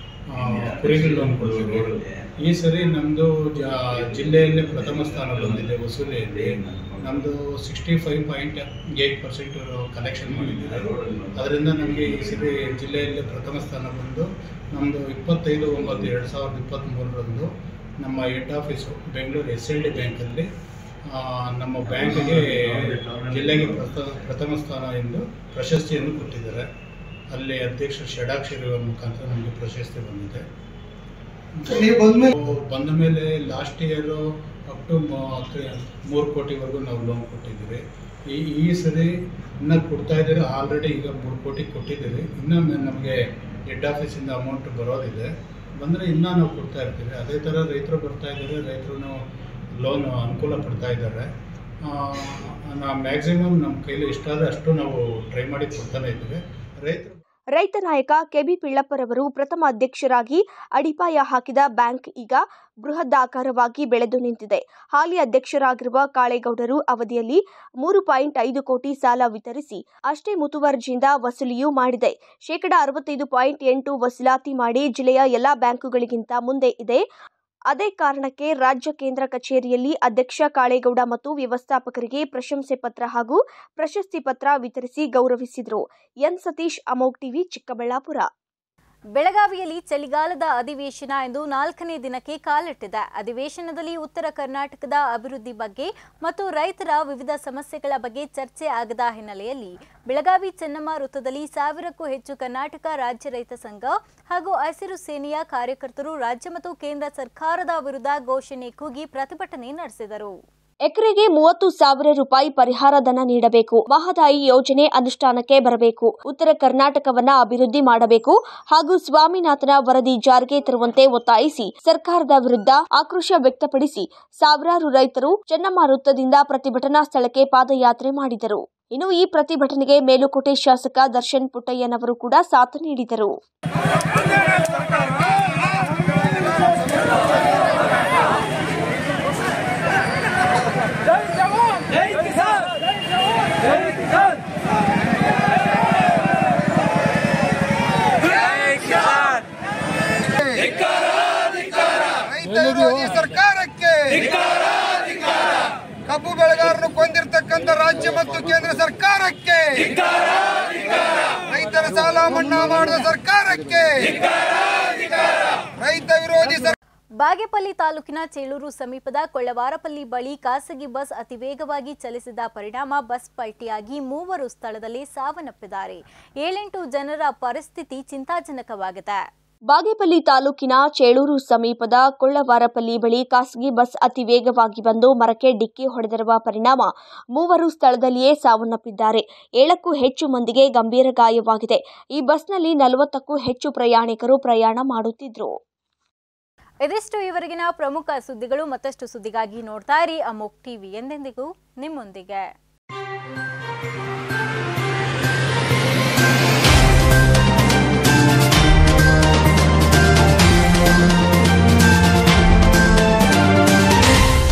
ಕುರಿಗೆ ಲೋನ್ ಕೊಡ್ತೀವಿ. ಈ ಸರಿ ನಮ್ಮದು ಜಿಲ್ಲೆಯಲ್ಲೇ ಪ್ರಥಮ ಸ್ಥಾನ ಬಂದಿದೆ ವಸೂಲಿಯಲ್ಲಿ. ನಮ್ಮದು sixty five point eight percent collection ಮಾಡಿದ್ದೀವಿ. ಅದರಿಂದ ನಮಗೆ ಈ ಸರಿ ಜಿಲ್ಲೆಯಲ್ಲೇ ಪ್ರಥಮ ಸ್ಥಾನ ಬಂದು ನಮ್ಮದು ಇಪ್ಪತ್ತೈದು ಒಂಬತ್ತು ಎರಡು ಸಾವಿರದ ಇಪ್ಪತ್ತ್ಮೂರರಂದು ನಮ್ಮ head office Bengaluru S L D ಬ್ಯಾಂಕಲ್ಲಿ ನಮ್ಮ ಬ್ಯಾಂಕಿಗೆ ಜಿಲ್ಲೆಗೆ ಪ್ರಥ ಪ್ರಥಮ ಸ್ಥಾನ ಎಂದು ಪ್ರಶಸ್ತಿಯನ್ನು ಕೊಟ್ಟಿದ್ದಾರೆ. ಅಲ್ಲಿ ಅಧ್ಯಕ್ಷ ಷಡಾಕ್ಷರಿ ಮುಖಾಂತರ ನಮಗೆ ಪ್ರಶಸ್ತಿ ಬಂದಿದೆ. ಬಂದ ಮೇಲೆ ಲಾಸ್ಟ್ ಇಯರು ಅಪ್ ಟು ಮೂರು ಕೋಟಿವರೆಗೂ ನಾವು ಲೋನ್ ಕೊಟ್ಟಿದ್ದೀವಿ. ಈ ಈ ಸರಿ ಇನ್ನೂ ಕೊಡ್ತಾ ಇದ್ದೀವಿ. ಆಲ್ರೆಡಿ ಈಗ ಮೂರು ಕೋಟಿ ಕೊಟ್ಟಿದ್ದೀವಿ. ಇನ್ನೂ ನಮಗೆ ಹೆಡ್ ಆಫೀಸಿಂದ ಅಮೌಂಟ್ ಬರೋದಿದೆ. ಬಂದರೆ ಇನ್ನೂ ನಾವು ಕೊಡ್ತಾ ಇರ್ತೀವಿ. ಅದೇ ಥರ ರೈತರು ಬರ್ತಾ ಇದ್ದಾರೆ, ರೈತರು ಲೋನ್ ಅನುಕೂಲ ಪಡ್ತಾ ಇದ್ದಾರೆ. ನಾವು ಮ್ಯಾಕ್ಸಿಮಮ್ ನಮ್ಮ ಕೈಲಿ ಎಷ್ಟಾದರೆ ಅಷ್ಟು ನಾವು ಟ್ರೈ ಮಾಡಿ ಕೊಡ್ತಾನೆ ಇದ್ದೀವಿ. ರೈತರು ರೈತ ನಾಯಕ ಕೆಬಿ ಪಿಳ್ಳಪ್ಪರವರು ಪ್ರಥಮ ಅಧ್ಯಕ್ಷರಾಗಿ ಅಡಿಪಾಯ ಹಾಕಿದ ಬ್ಯಾಂಕ್ ಈಗ ಬೃಹದಾಕಾರವಾಗಿ ಬೆಳೆದು ನಿಂತಿದೆ. ಹಾಲಿ ಅಧ್ಯಕ್ಷರಾಗಿರುವ ಕಾಳೇಗೌಡರು ಅವಧಿಯಲ್ಲಿ ಮೂರು ಪಾಯಿಂಟ್ ಐದು ಕೋಟಿ ಸಾಲ ವಿತರಿಸಿ ಅಷ್ಟೇ ಮುತುವರ್ಜಿಯಿಂದ ವಸೂಲಿಯೂ ಮಾಡಿದೆ. ಶೇಕಡಾ ಅರವತ್ತೈದು ಪಾಯಿಂಟ್ ಎಂಟು ವಸೂಲಾತಿ ಮಾಡಿ ಜಿಲ್ಲೆಯ ಎಲ್ಲಾ ಬ್ಯಾಂಕುಗಳಿಗಿಂತ ಮುಂದೆ ಇದೆ. ಅದೇ ಕಾರಣಕ್ಕೆ ರಾಜ್ಯ ಕೇಂದ್ರ ಕಚೇರಿಯಲ್ಲಿ ಅಧ್ಯಕ್ಷ ಕಾಳೇಗೌಡ ಮತ್ತು ವ್ಯವಸ್ಥಾಪಕರಿಗೆ ಪ್ರಶಂಸೆ ಪತ್ರ ಹಾಗೂ ಪ್ರಶಸ್ತಿ ಪತ್ರ ವಿತರಿಸಿ ಗೌರವಿಸಿದರು. N Satish, Amogh TV, Chikkaballapur. ಬೆಳಗಾವಿಯಲ್ಲಿ ಚಳಿಗಾಲದ ಅಧಿವೇಶನ ಎಂದು ನಾಲ್ಕನೇ ದಿನಕ್ಕೆ ಕಾಲಿಟ್ಟಿದೆ. ಅಧಿವೇಶನದಲ್ಲಿ ಉತ್ತರ ಕರ್ನಾಟಕದ ಅಭಿವೃದ್ಧಿ ಬಗ್ಗೆ ಮತ್ತು ರೈತರ ವಿವಿಧ ಸಮಸ್ಯೆಗಳ ಬಗ್ಗೆ ಚರ್ಚೆ ಆಗದ ಹಿನ್ನೆಲೆಯಲ್ಲಿ ಬೆಳಗಾವಿ ಚೆನ್ನಮ್ಮ ವೃತ್ತದಲ್ಲಿ ಸಾವಿರಕ್ಕೂ ಹೆಚ್ಚು ಕರ್ನಾಟಕ ರಾಜ್ಯ ರೈತ ಸಂಘ ಹಾಗೂ ಹಸಿರು ಸೇನೆಯ ಕಾರ್ಯಕರ್ತರು ರಾಜ್ಯ ಮತ್ತು ಕೇಂದ್ರ ಸರ್ಕಾರದ ವಿರುದ್ಧ ಘೋಷಣೆ ಕೂಗಿ ಪ್ರತಿಭಟನೆ ನಡೆಸಿದರು. ಎಕರೆಗೆ ಮೂವತ್ತು ಸಾವಿರ ರೂಪಾಯಿ ಪರಿಹಾರ ಧನ ನೀಡಬೇಕು. ಮಹದಾಯಿ ಯೋಜನೆ ಅನುಷ್ಠಾನಕ್ಕೆ ಬರಬೇಕು. ಉತ್ತರ ಕರ್ನಾಟಕವನ್ನ ಅಭಿವೃದ್ಧಿ ಮಾಡಬೇಕು ಹಾಗೂ ಸ್ವಾಮಿನಾಥನ ವರದಿ ಜಾರಿಗೆ ತರುವಂತೆ ಒತ್ತಾಯಿಸಿ ಸರ್ಕಾರದ ವಿರುದ್ಧ ಆಕ್ರೋಶ ವ್ಯಕ್ತಪಡಿಸಿ ಸಾವಿರಾರು ರೈತರು ಚೆನ್ನಮ್ಮ ವೃತ್ತದಿಂದ ಪ್ರತಿಭಟನಾ ಸ್ಥಳಕ್ಕೆ ಪಾದಯಾತ್ರೆ ಮಾಡಿದರು. ಇನ್ನು ಈ ಪ್ರತಿಭಟನೆಗೆ ಮೇಲುಕೋಟೆ ಶಾಸಕ ದರ್ಶನ್ ಪುಟ್ಟಯ್ಯನವರು ಕೂಡ ಸಾಥ್ ನೀಡಿದರು. ಸರ್ಕಾರಕ್ಕೆ ಕಬ್ಬು ಬೆಳೆಗಾರರು ಕೊಂದಿರ್ತಕ್ಕಂಥ ರಾಜ್ಯ ಮತ್ತು ಕೇಂದ್ರ ಸರ್ಕಾರಕ್ಕೆ, ರೈತರ ಸಾಲ ಮನ್ನಾ ಮಾಡಿದ ಸರ್ಕಾರಕ್ಕೆ, ರೈತ ವಿರೋಧಿ ಸರ್ಕಾರ. ಬಾಗೇಪಲ್ಲಿ ತಾಲೂಕಿನ ಚೇಳೂರು ಸಮೀಪದ ಕೊಳ್ಳವಾರಪಲ್ಲಿ ಬಳಿ ಖಾಸಗಿ ಬಸ್ ಅತಿ ವೇಗವಾಗಿ ಚಲಿಸಿದ ಪರಿಣಾಮ ಬಸ್ ಪಲ್ಟಿಯಾಗಿ ಮೂವರು ಸ್ಥಳದಲ್ಲಿ ಸಾವನ್ನಪ್ಪಿದ್ದಾರೆ. ಏಳೆಂಟು ಜನರ ಪರಿಸ್ಥಿತಿ ಚಿಂತಾಜನಕವಾಗಿದೆ. ಬಾಗೇಪಲ್ಲಿ ತಾಲೂಕಿನ ಚೇಳೂರು ಸಮೀಪದ ಕೊಳ್ಳವಾರಪಲ್ಲಿ ಬಳಿ ಖಾಸಗಿ ಬಸ್ ಅತಿ ವೇಗವಾಗಿ ಬಂದು ಮರಕ್ಕೆ ಡಿಕ್ಕಿ ಹೊಡೆದಿರುವ ಪರಿಣಾಮ ಮೂವರು ಸ್ಥಳದಲ್ಲಿಯೇ ಸಾವನ್ನಪ್ಪಿದ್ದಾರೆ. ಏಳಕ್ಕೂ ಹೆಚ್ಚು ಮಂದಿಗೆ ಗಂಭೀರ ಗಾಯವಾಗಿದೆ. ಈ ಬಸ್ನಲ್ಲಿ ನಲವತ್ತಕ್ಕೂ ಹೆಚ್ಚು ಪ್ರಯಾಣಿಕರು ಪ್ರಯಾಣ ಮಾಡುತ್ತಿದ್ದರು. ಇದಿಷ್ಟು ಇವರೆಗಿನ ಪ್ರಮುಖ ಸುದ್ದಿಗಳು. ಮತ್ತಷ್ಟು ಸುದ್ದಿಗಾಗಿ ನೋಡ್ತಾ ಇರಿ ಅಮೋಘ್ ಟಿವಿ, ಎಂದೆಂದಿಗೂ ನಿಮ್ಮೊಂದಿಗೆ.